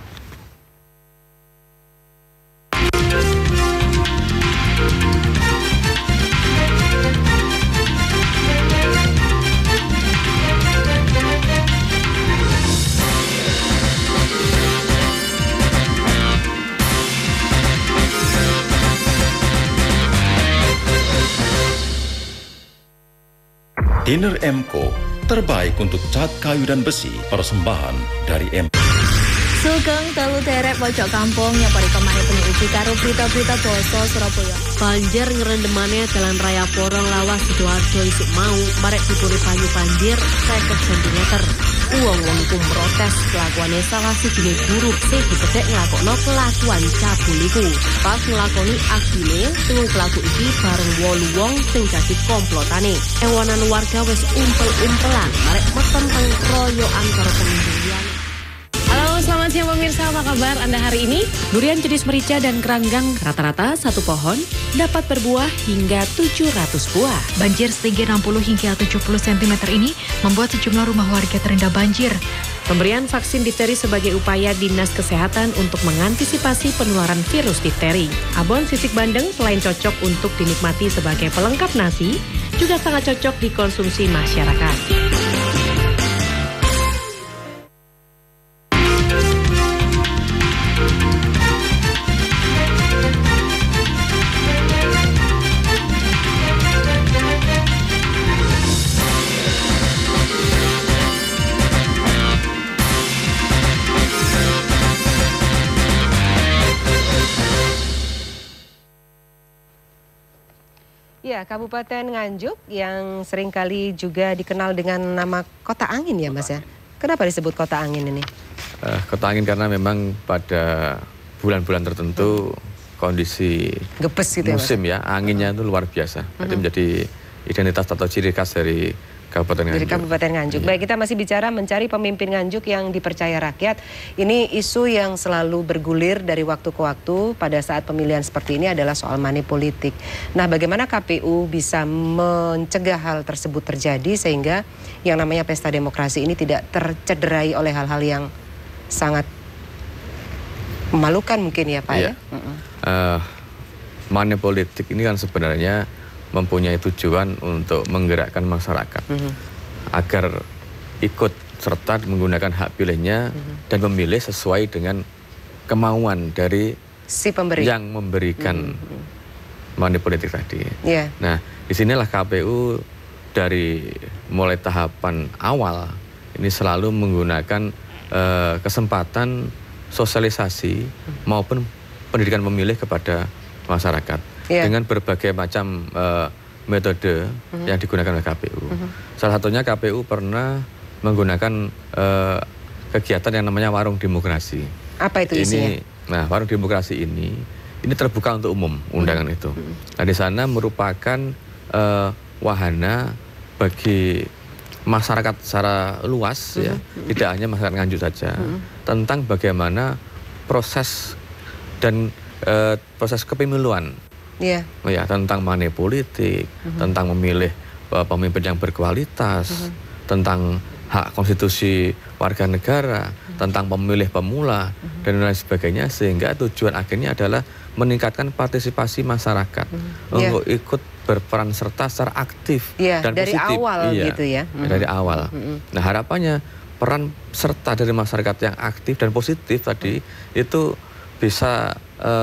Dinner MCO, terbaik untuk cat kayu dan besi, persembahan dari MCO. Sugeng telu derek pojok kampung yang parikemane penyiupi karo berita-berita basa Surabaya. Banjir ngerendemane Jalan Raya Porong Lawas Sidoarjo isuk mau marek dipuri banyu banjir 50 cm. Wong-wong iku protes kelakuane salah sijine guru sing dipedhek nglakokno kelakuan cabul iku. Pas nglakoni aksine, telu pelaku iki bareng 8 wong sing dadi komplotane. Ewonan warga wis umpel-umpelan marek meten teng royokan karo pengunjung liyane. Selamat siang pemirsa, apa kabar Anda hari ini? Durian jenis merica dan keranggang rata-rata satu pohon dapat berbuah hingga 700 buah. Banjir setinggi 60 hingga 70 cm ini membuat sejumlah rumah warga terendam banjir. Pemberian vaksin difteri sebagai upaya Dinas Kesehatan untuk mengantisipasi penularan virus difteri. Abon sisik bandeng selain cocok untuk dinikmati sebagai pelengkap nasi, juga sangat cocok dikonsumsi masyarakat. Ya, Kabupaten Nganjuk yang seringkali juga dikenal dengan nama Kota Angin ya Mas ya. Kenapa disebut Kota Angin ini? Kota Angin karena memang pada bulan-bulan tertentu kondisi gepes gitu musim ya, anginnya itu luar biasa. Jadi menjadi identitas atau ciri khas dari Kabupaten Nganjuk. Dari Kabupaten Nganjuk. Baik, kita masih bicara mencari pemimpin Nganjuk yang dipercaya rakyat. Ini isu yang selalu bergulir dari waktu ke waktu pada saat pemilihan seperti ini adalah soal money politik. Nah, bagaimana KPU bisa mencegah hal tersebut terjadi sehingga yang namanya pesta demokrasi ini tidak tercederai oleh hal-hal yang sangat memalukan mungkin ya Pak ya? Money politik ini kan sebenarnya mempunyai tujuan untuk menggerakkan masyarakat agar ikut serta menggunakan hak pilihnya dan memilih sesuai dengan kemauan dari si pemberi yang memberikan money politik tadi. Yeah. Nah, disinilah KPU dari mulai tahapan awal ini selalu menggunakan kesempatan sosialisasi maupun pendidikan pemilih kepada masyarakat dengan berbagai macam metode yang digunakan oleh KPU. Salah satunya KPU pernah menggunakan kegiatan yang namanya warung demokrasi. Apa itu isinya? Nah, warung demokrasi ini terbuka untuk umum undangan itu. Nah, di sana merupakan wahana bagi masyarakat secara luas ya, tidak hanya masyarakat Nganjuk saja, tentang bagaimana proses dan proses kepemiluan. Ya, tentang money politik, tentang memilih pemimpin yang berkualitas, tentang hak konstitusi warga negara, tentang pemilih pemula, dan lain sebagainya, sehingga tujuan akhirnya adalah meningkatkan partisipasi masyarakat untuk ikut berperan serta secara aktif dan dari positif. Awal gitu ya. Dari awal. Nah, harapannya peran serta dari masyarakat yang aktif dan positif tadi itu bisa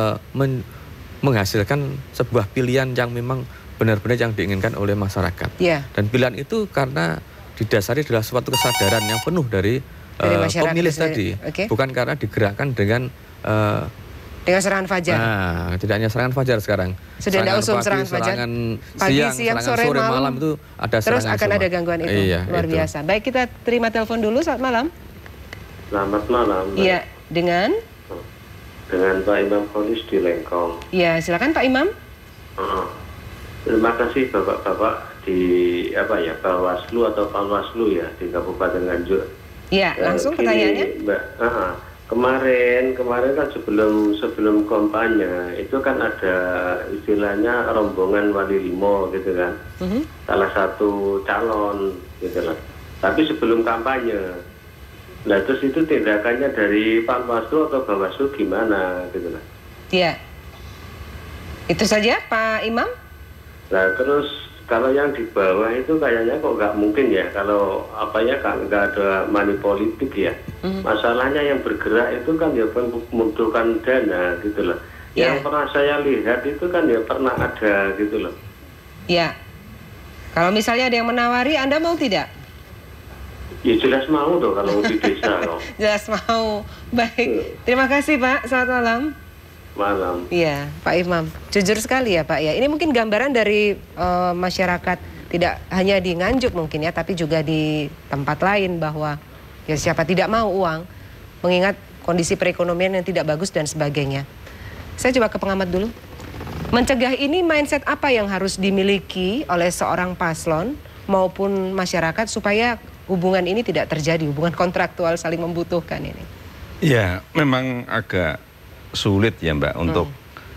menghasilkan sebuah pilihan yang memang benar-benar yang diinginkan oleh masyarakat. Dan pilihan itu karena didasari adalah suatu kesadaran yang penuh dari pemilih tadi, bukan karena digerakkan dengan serangan fajar. Nah, tidak hanya serangan fajar sekarang. Sudah ada usul serangan fajar. Pagi, siang, sore, malam itu ada serangan. Terus akan ada gangguan itu. Luar biasa. Baik, kita terima telepon dulu. Selamat malam. Selamat malam. Iya, dengan Pak Imam Kholis di Lengkong. Iya, silakan Pak Imam. Terima kasih Bapak-bapak di Bawaslu atau Panwaslu ya di Kabupaten Nganjuk. Iya, langsung pertanyaannya. Kemarin kan sebelum kampanye itu kan ada istilahnya rombongan Wali Limo gitu kan, salah satu calon gitu lah. Tapi sebelum kampanye, nah terus itu tindakannya dari Panwaslu atau Bawaslu gimana gitu lah? Iya, itu saja Pak Imam. Nah terus kalau yang di bawah itu kayaknya kok nggak mungkin ya, kalau nggak ada money politik ya. Masalahnya yang bergerak itu kan ya membutuhkan dana gitu loh. Yang pernah saya lihat itu kan ya pernah ada gitu loh. Ya, kalau misalnya ada yang menawari, Anda mau tidak? Ya jelas mau tuh kalau di desa loh. Jelas mau. Baik, terima kasih Pak, selamat malam. Malam. Iya, Pak Imam. Jujur sekali ya Pak ya. Ini mungkin gambaran dari masyarakat tidak hanya di Nganjuk mungkin ya, tapi juga di tempat lain bahwa ya siapa tidak mau uang, mengingat kondisi perekonomian yang tidak bagus dan sebagainya. Saya coba ke pengamat dulu. Mencegah ini mindset apa yang harus dimiliki oleh seorang paslon maupun masyarakat supaya hubungan ini tidak terjadi, hubungan kontraktual saling membutuhkan ini? Ya, memang agak sulit ya Mbak untuk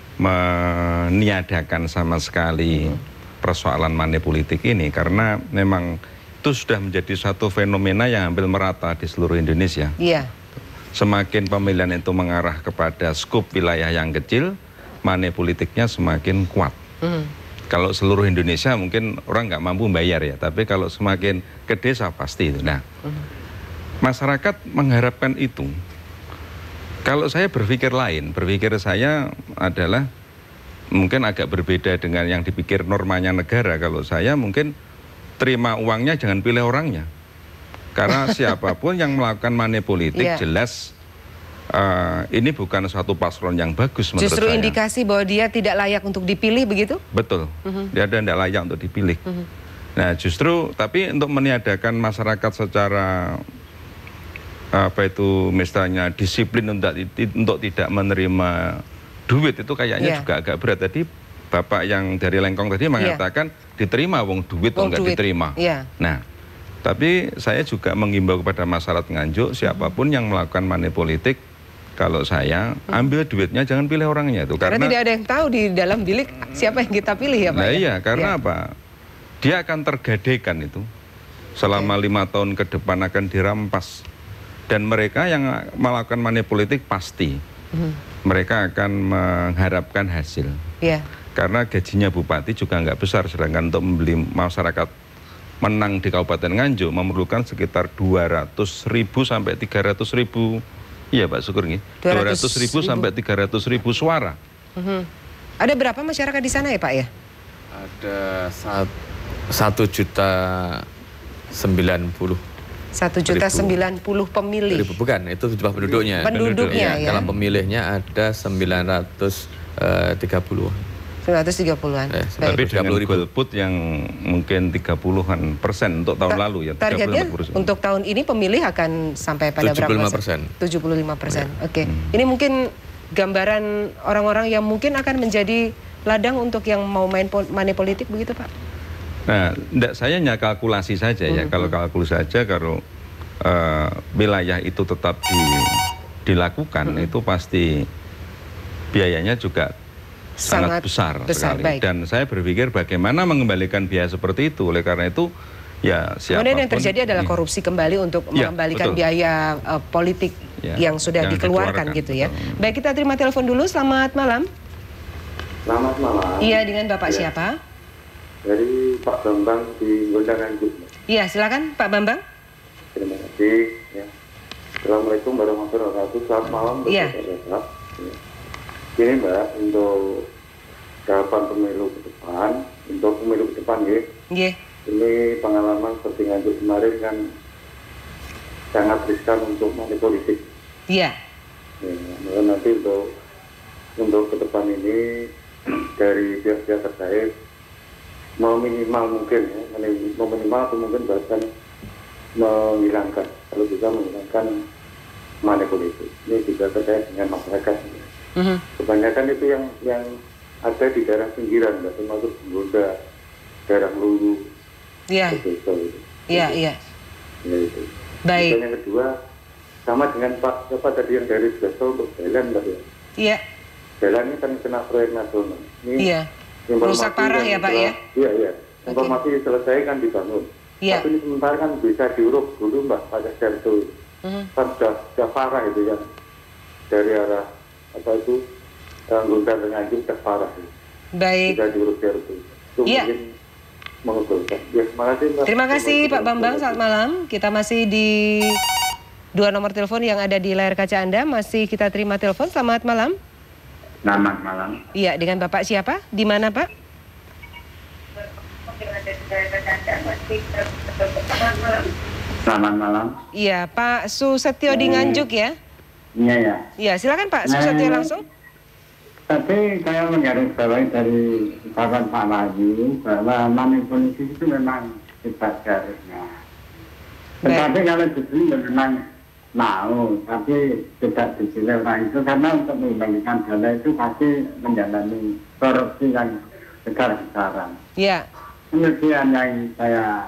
meniadakan sama sekali persoalan money politik ini, karena memang itu sudah menjadi satu fenomena yang hampir merata di seluruh Indonesia. Iya. Semakin pemilihan itu mengarah kepada skup wilayah yang kecil, money politiknya semakin kuat. Kalau seluruh Indonesia mungkin orang nggak mampu bayar ya, tapi kalau semakin ke desa pasti itu. Nah, masyarakat mengharapkan itu. Kalau saya berpikir saya adalah mungkin agak berbeda dengan yang dipikir normanya negara. Kalau saya mungkin terima uangnya jangan pilih orangnya. Karena siapapun yang melakukan money politik jelas ini bukan suatu paslon yang bagus menurut saya. Justru indikasi bahwa dia tidak layak untuk dipilih begitu? Betul, dia tidak layak untuk dipilih. Nah justru, tapi untuk meniadakan masyarakat secara misalnya disiplin untuk tidak menerima duit itu kayaknya juga agak berat. Tadi Bapak yang dari Lengkong tadi mengatakan diterima wong duit atau enggak diterima. Nah, tapi saya juga mengimbau kepada masyarakat Nganjuk, siapapun yang melakukan money politik, kalau saya ambil duitnya jangan pilih orangnya itu. Karena tidak ada yang tahu di dalam bilik siapa yang kita pilih ya Pak. Nah iya, karena apa? Dia akan tergadaikan itu selama 5 tahun ke depan akan dirampas. Dan mereka yang melakukan money politik pasti mereka akan mengharapkan hasil. Karena gajinya bupati juga nggak besar, sedangkan untuk membeli masyarakat menang di Kabupaten Nganjuk memerlukan sekitar 200.000 sampai 300.000 Iya Pak Syukur nih. 200.000 sampai 300.000 suara. Ada berapa masyarakat di sana ya Pak ya? Ada 1.090.000. 1.090.000 pemilih. Bukan, itu jumlah penduduknya. Penduduknya ya. Kalau pemilihnya ada 930-an. 930-an. Tapi dengan golput yang mungkin 30-an% untuk tahun lalu ya. Targetnya untuk tahun ini pemilih akan sampai pada 75%. 75%. Oke. Ini mungkin gambaran orang-orang yang mungkin akan menjadi ladang untuk yang mau main money politik begitu Pak? Nah, enggak, saya hanya kalkulasi saja ya. Kalau kalkulasi saja, kalau wilayah itu tetap dilakukan, itu pasti biayanya juga sangat besar sekali. Baik. Dan saya berpikir bagaimana mengembalikan biaya seperti itu. Oleh karena itu, ya siapapun. Kemudian yang terjadi adalah korupsi kembali untuk mengembalikan biaya politik yang sudah dikeluarkan gitu ya. Baik, kita terima telepon dulu. Selamat malam. Selamat malam. Iya, dengan Bapak siapa? Dari Pak Bambang di Gondanganjuk. Iya, silakan Pak Bambang. Terima kasih. Ya. Assalamualaikum warahmatullahi wabarakatuh. Selamat malam. Iya. Ini Mbak, untuk tahapan pemilu ke depan, ya. Ini pengalaman seperti Nganjuk kemarin kan sangat riskan untuk money politik. Iya. Ya, nanti untuk ke depan ini dari pihak-pihak terkait meminimal mungkin ya, meminimal atau mungkin bahkan menghilangkan, kalau bisa menghilangkan money politik. Ini juga terkait dengan masyarakat. Kebanyakan itu yang ada di daerah pinggiran, termasuk Bunda, daerah Luwu. Iya. Iya. Baik. Dan yang kedua, sama dengan Pak siapa tadi yang dari Beso untuk jalan, Mbak ya. Iya. Jalan ini kan kena proyek nasional. Iya. Rusak parah ya Pak ya? Iya. Informasi selesai kan dibangun. Iya. Tapi ini sementara kan bisa diuruk dulu Mbak pada jam itu. Kan sudah parah itu ya. Dari arah Gondang dengan Nganjuk sudah parah. Baik. Bisa diuruk itu. Iya. Mungkin mengusulkan. Ya, terima kasih Mbak. Terima kasih Pak Bambang, selamat malam. Kita masih di 2 nomor telepon yang ada di layar kaca Anda. Masih kita terima telepon. Selamat malam. Selamat malam. Iya, dengan Bapak siapa? Di mana Pak? Selamat malam. Iya, Pak Susetyo di Nganjuk ya? Iya ya. Iya, silakan Pak Susetyo langsung. Tapi saya menggarisbawahi dari ucapan Pak Wahyu bahwa money politik itu memang tidak garisnya. Tetapi kalau dipilih memang mau, tapi tidak dipilih orang itu karena untuk mengembalikan dana itu pasti menjalani korupsi yang besar-besaran. Iya. Kemudian yang saya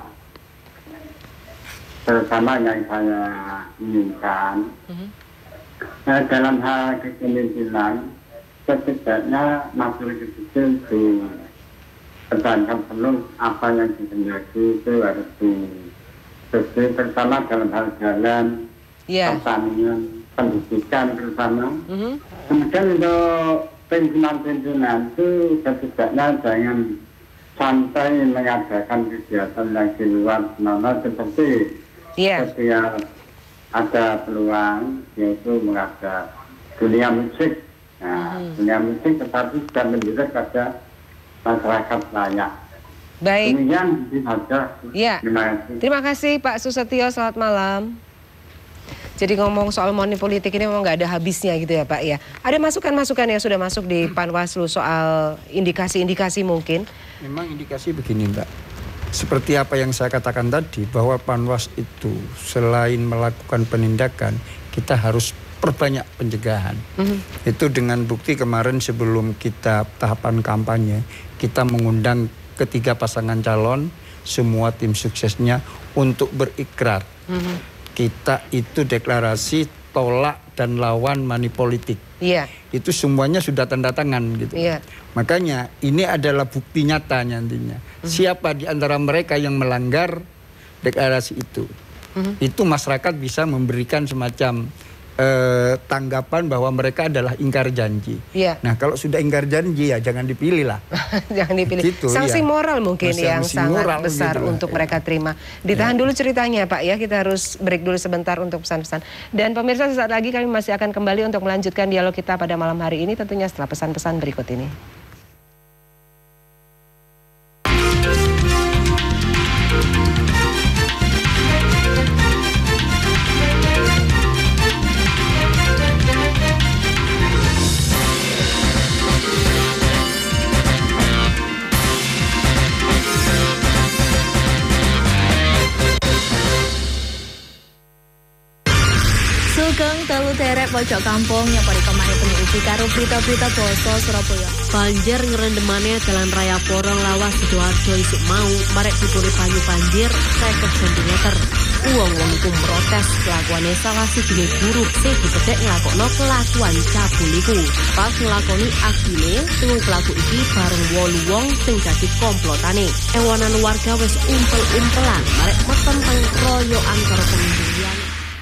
terutama yang saya inginkan dalam hal kepemimpinan setidaknya masyarakat kecil dipertahankan penuh apa yang dikehendaki itu harus disesuai terutama dalam hal jalan, pertanian, pendidikan terutama. Kemudian untuk pimpinan-pimpinan itu setidaknya jangan santai mengadakan kegiatan yang di luar normal seperti ketika ada peluang yaitu mengadakan dunia musik. Nah, dunia musik tetapi sudah menjadi pada masyarakat layak. Baik. Demikian saja. Iya. Terima kasih Pak Susetyo, selamat malam. Jadi ngomong soal money politik ini memang nggak ada habisnya gitu ya Pak ya. Ada masukan-masukan yang sudah masuk di Panwaslu soal indikasi-indikasi mungkin? Memang indikasi begini Mbak. Seperti apa yang saya katakan tadi bahwa Panwas itu selain melakukan penindakan, kita harus perbanyak pencegahan. Itu dengan bukti kemarin sebelum kita tahapan kampanye, kita mengundang ketiga pasangan calon, semua tim suksesnya untuk berikrar. Kita itu deklarasi tolak dan lawan money politik. Iya. Itu semuanya sudah tanda tangan gitu. Iya. Makanya ini adalah bukti nyata nantinya. Siapa di antara mereka yang melanggar deklarasi itu? Itu masyarakat bisa memberikan semacam tanggapan bahwa mereka adalah ingkar janji. Nah, kalau sudah ingkar janji ya jangan dipilih lah. Jangan dipilih. Gitu, sanksi moral mungkin yang sangat besar gitu untuk mereka terima. Ditahan dulu ceritanya Pak ya, kita harus break dulu sebentar untuk pesan-pesan. Dan pemirsa, sesaat lagi kami masih akan kembali untuk melanjutkan dialog kita pada malam hari ini, tentunya setelah pesan-pesan berikut ini. Sugeng telu derek pojok kampung yang parikomane penyuci karo berita-berita basa Surabaya. Banjir ngerendemane dalan raya Porong Lawas Sidoarjo isuk mau marek dipuri banyu banjir 50 cm. Wong-wong iku protes kelakuane salah sijine guru sing dipedhek nglakokno kelakuan cabul iku. Pas nglakoni aksine, telu pelaku iki bareng 8 wong sing dadi komplotane. Ewonan warga wis umpel-umpelan marek meten teng royokan karo pemimpin liyane.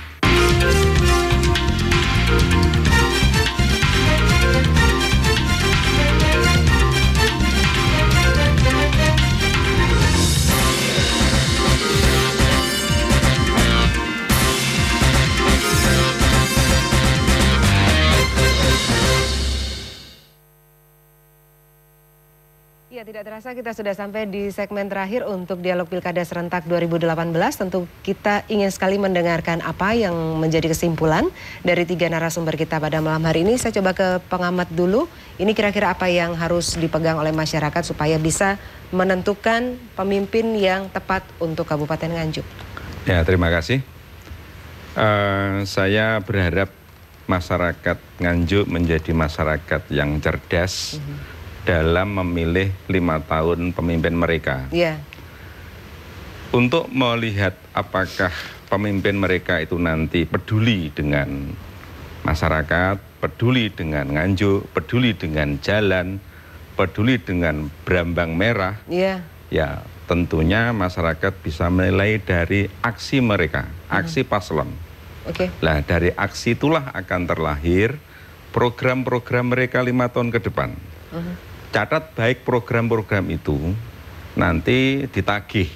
Ya, tidak terasa kita sudah sampai di segmen terakhir untuk dialog Pilkada Serentak 2018. Tentu kita ingin sekali mendengarkan apa yang menjadi kesimpulan dari 3 narasumber kita pada malam hari ini. Saya coba ke pengamat dulu. Ini kira-kira apa yang harus dipegang oleh masyarakat supaya bisa menentukan pemimpin yang tepat untuk Kabupaten Nganjuk. Ya, terima kasih. Saya berharap masyarakat Nganjuk menjadi masyarakat yang cerdas dalam memilih 5 tahun pemimpin mereka. Untuk melihat apakah pemimpin mereka itu nanti peduli dengan masyarakat, peduli dengan Nganjuk, peduli dengan jalan, peduli dengan Brambang Merah. Ya, tentunya masyarakat bisa menilai dari aksi mereka, aksi paslon. Nah, dari aksi itulah akan terlahir program-program mereka 5 tahun ke depan. Catat baik program-program itu nanti ditagih,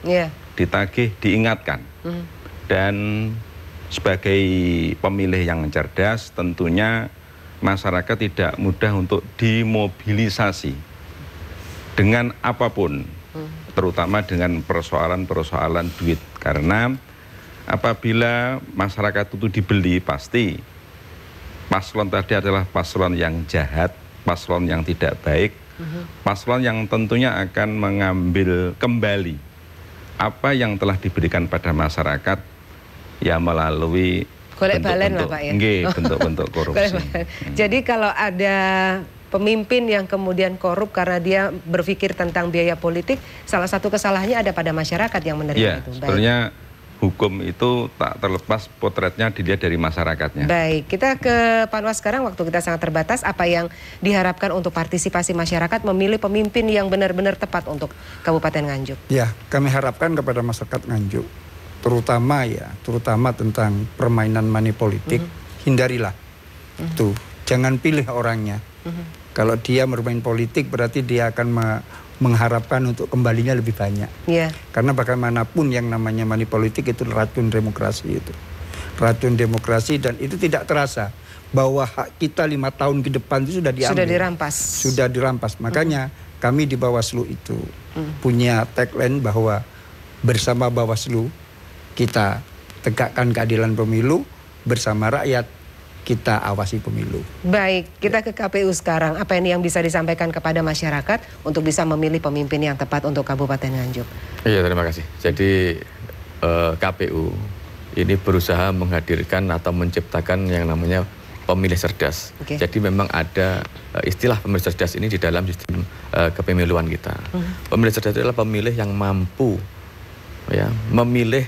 diingatkan. Dan sebagai pemilih yang cerdas tentunya masyarakat tidak mudah untuk dimobilisasi dengan apapun, terutama dengan persoalan-persoalan duit. Karena apabila masyarakat itu dibeli, pasti paslon tadi adalah paslon yang jahat, paslon yang tidak baik, paslon yang tentunya akan mengambil kembali apa yang telah diberikan pada masyarakat ya melalui golek balen lah Pak ya. Bentuk-bentuk korupsi. Jadi kalau ada pemimpin yang kemudian korup karena dia berpikir tentang biaya politik, salah satu kesalahannya ada pada masyarakat yang menerima itu. Sebenarnya hukum itu tak terlepas potretnya dilihat dari masyarakatnya. Baik, kita ke Panwas sekarang, waktu kita sangat terbatas. Apa yang diharapkan untuk partisipasi masyarakat memilih pemimpin yang benar-benar tepat untuk Kabupaten Nganjuk? Ya, kami harapkan kepada masyarakat Nganjuk, terutama tentang permainan money politik, hindarilah. Tuh, jangan pilih orangnya. Kalau dia bermain politik berarti dia akan mengharapkan untuk kembalinya lebih banyak. Karena bagaimanapun yang namanya money politik itu racun demokrasi itu. Racun demokrasi, dan itu tidak terasa bahwa hak kita 5 tahun ke depan itu sudah diambil. Sudah dirampas. Makanya kami di Bawaslu itu punya tagline bahwa bersama Bawaslu kita tegakkan keadilan pemilu, bersama rakyat kita awasi pemilu. Baik, kita ke KPU sekarang. Apa ini yang bisa disampaikan kepada masyarakat untuk bisa memilih pemimpin yang tepat untuk Kabupaten Nganjuk? Iya, terima kasih. Jadi KPU ini berusaha menghadirkan atau menciptakan yang namanya pemilih cerdas. Jadi memang ada istilah pemilih cerdas ini di dalam sistem kepemiluan kita. Pemilih cerdas adalah pemilih yang mampu ya memilih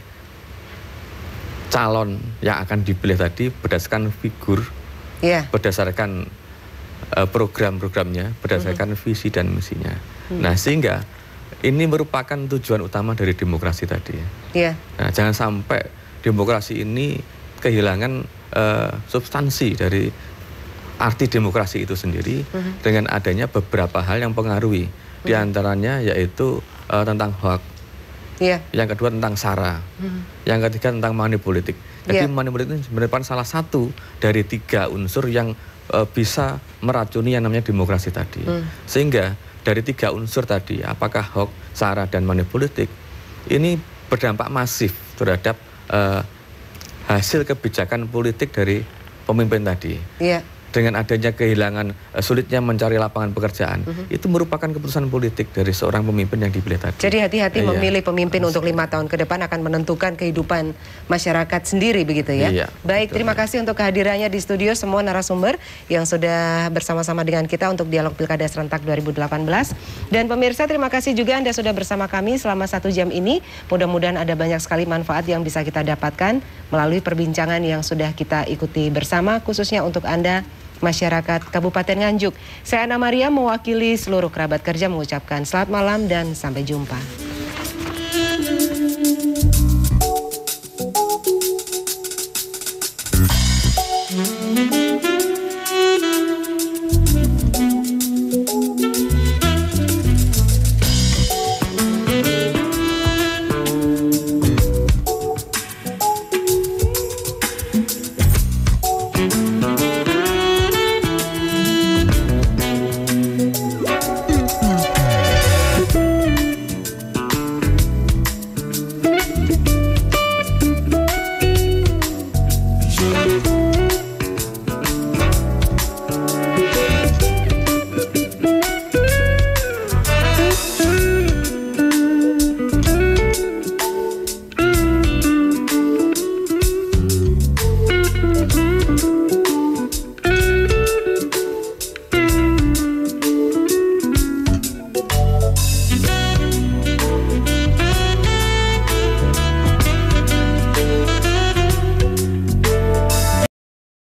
calon yang akan dipilih tadi berdasarkan figur, berdasarkan program-programnya, berdasarkan visi dan misinya. Nah, sehingga ini merupakan tujuan utama dari demokrasi tadi. Nah, jangan sampai demokrasi ini kehilangan substansi dari arti demokrasi itu sendiri dengan adanya beberapa hal yang mempengaruhi. Di antaranya yaitu tentang hoax, yang kedua tentang sara, yang ketiga tentang money politik. Jadi money politik ini merupakan salah satu dari 3 unsur yang bisa meracuni yang namanya demokrasi tadi. Sehingga dari 3 unsur tadi, apakah hoax, sara, dan money politik, ini berdampak masif terhadap hasil kebijakan politik dari pemimpin tadi. Dengan adanya kehilangan, sulitnya mencari lapangan pekerjaan, itu merupakan keputusan politik dari seorang pemimpin yang dipilih tadi. Jadi hati-hati memilih pemimpin untuk 5 tahun ke depan akan menentukan kehidupan masyarakat sendiri, begitu ya? Baik, terima kasih untuk kehadirannya di studio semua narasumber yang sudah bersama-sama dengan kita untuk Dialog Pilkada Serentak 2018. Dan pemirsa, terima kasih juga Anda sudah bersama kami selama 1 jam ini. Mudah-mudahan ada banyak sekali manfaat yang bisa kita dapatkan melalui perbincangan yang sudah kita ikuti bersama, khususnya untuk Anda masyarakat Kabupaten Nganjuk. Saya Ana Maria mewakili seluruh kerabat kerja mengucapkan selamat malam dan sampai jumpa.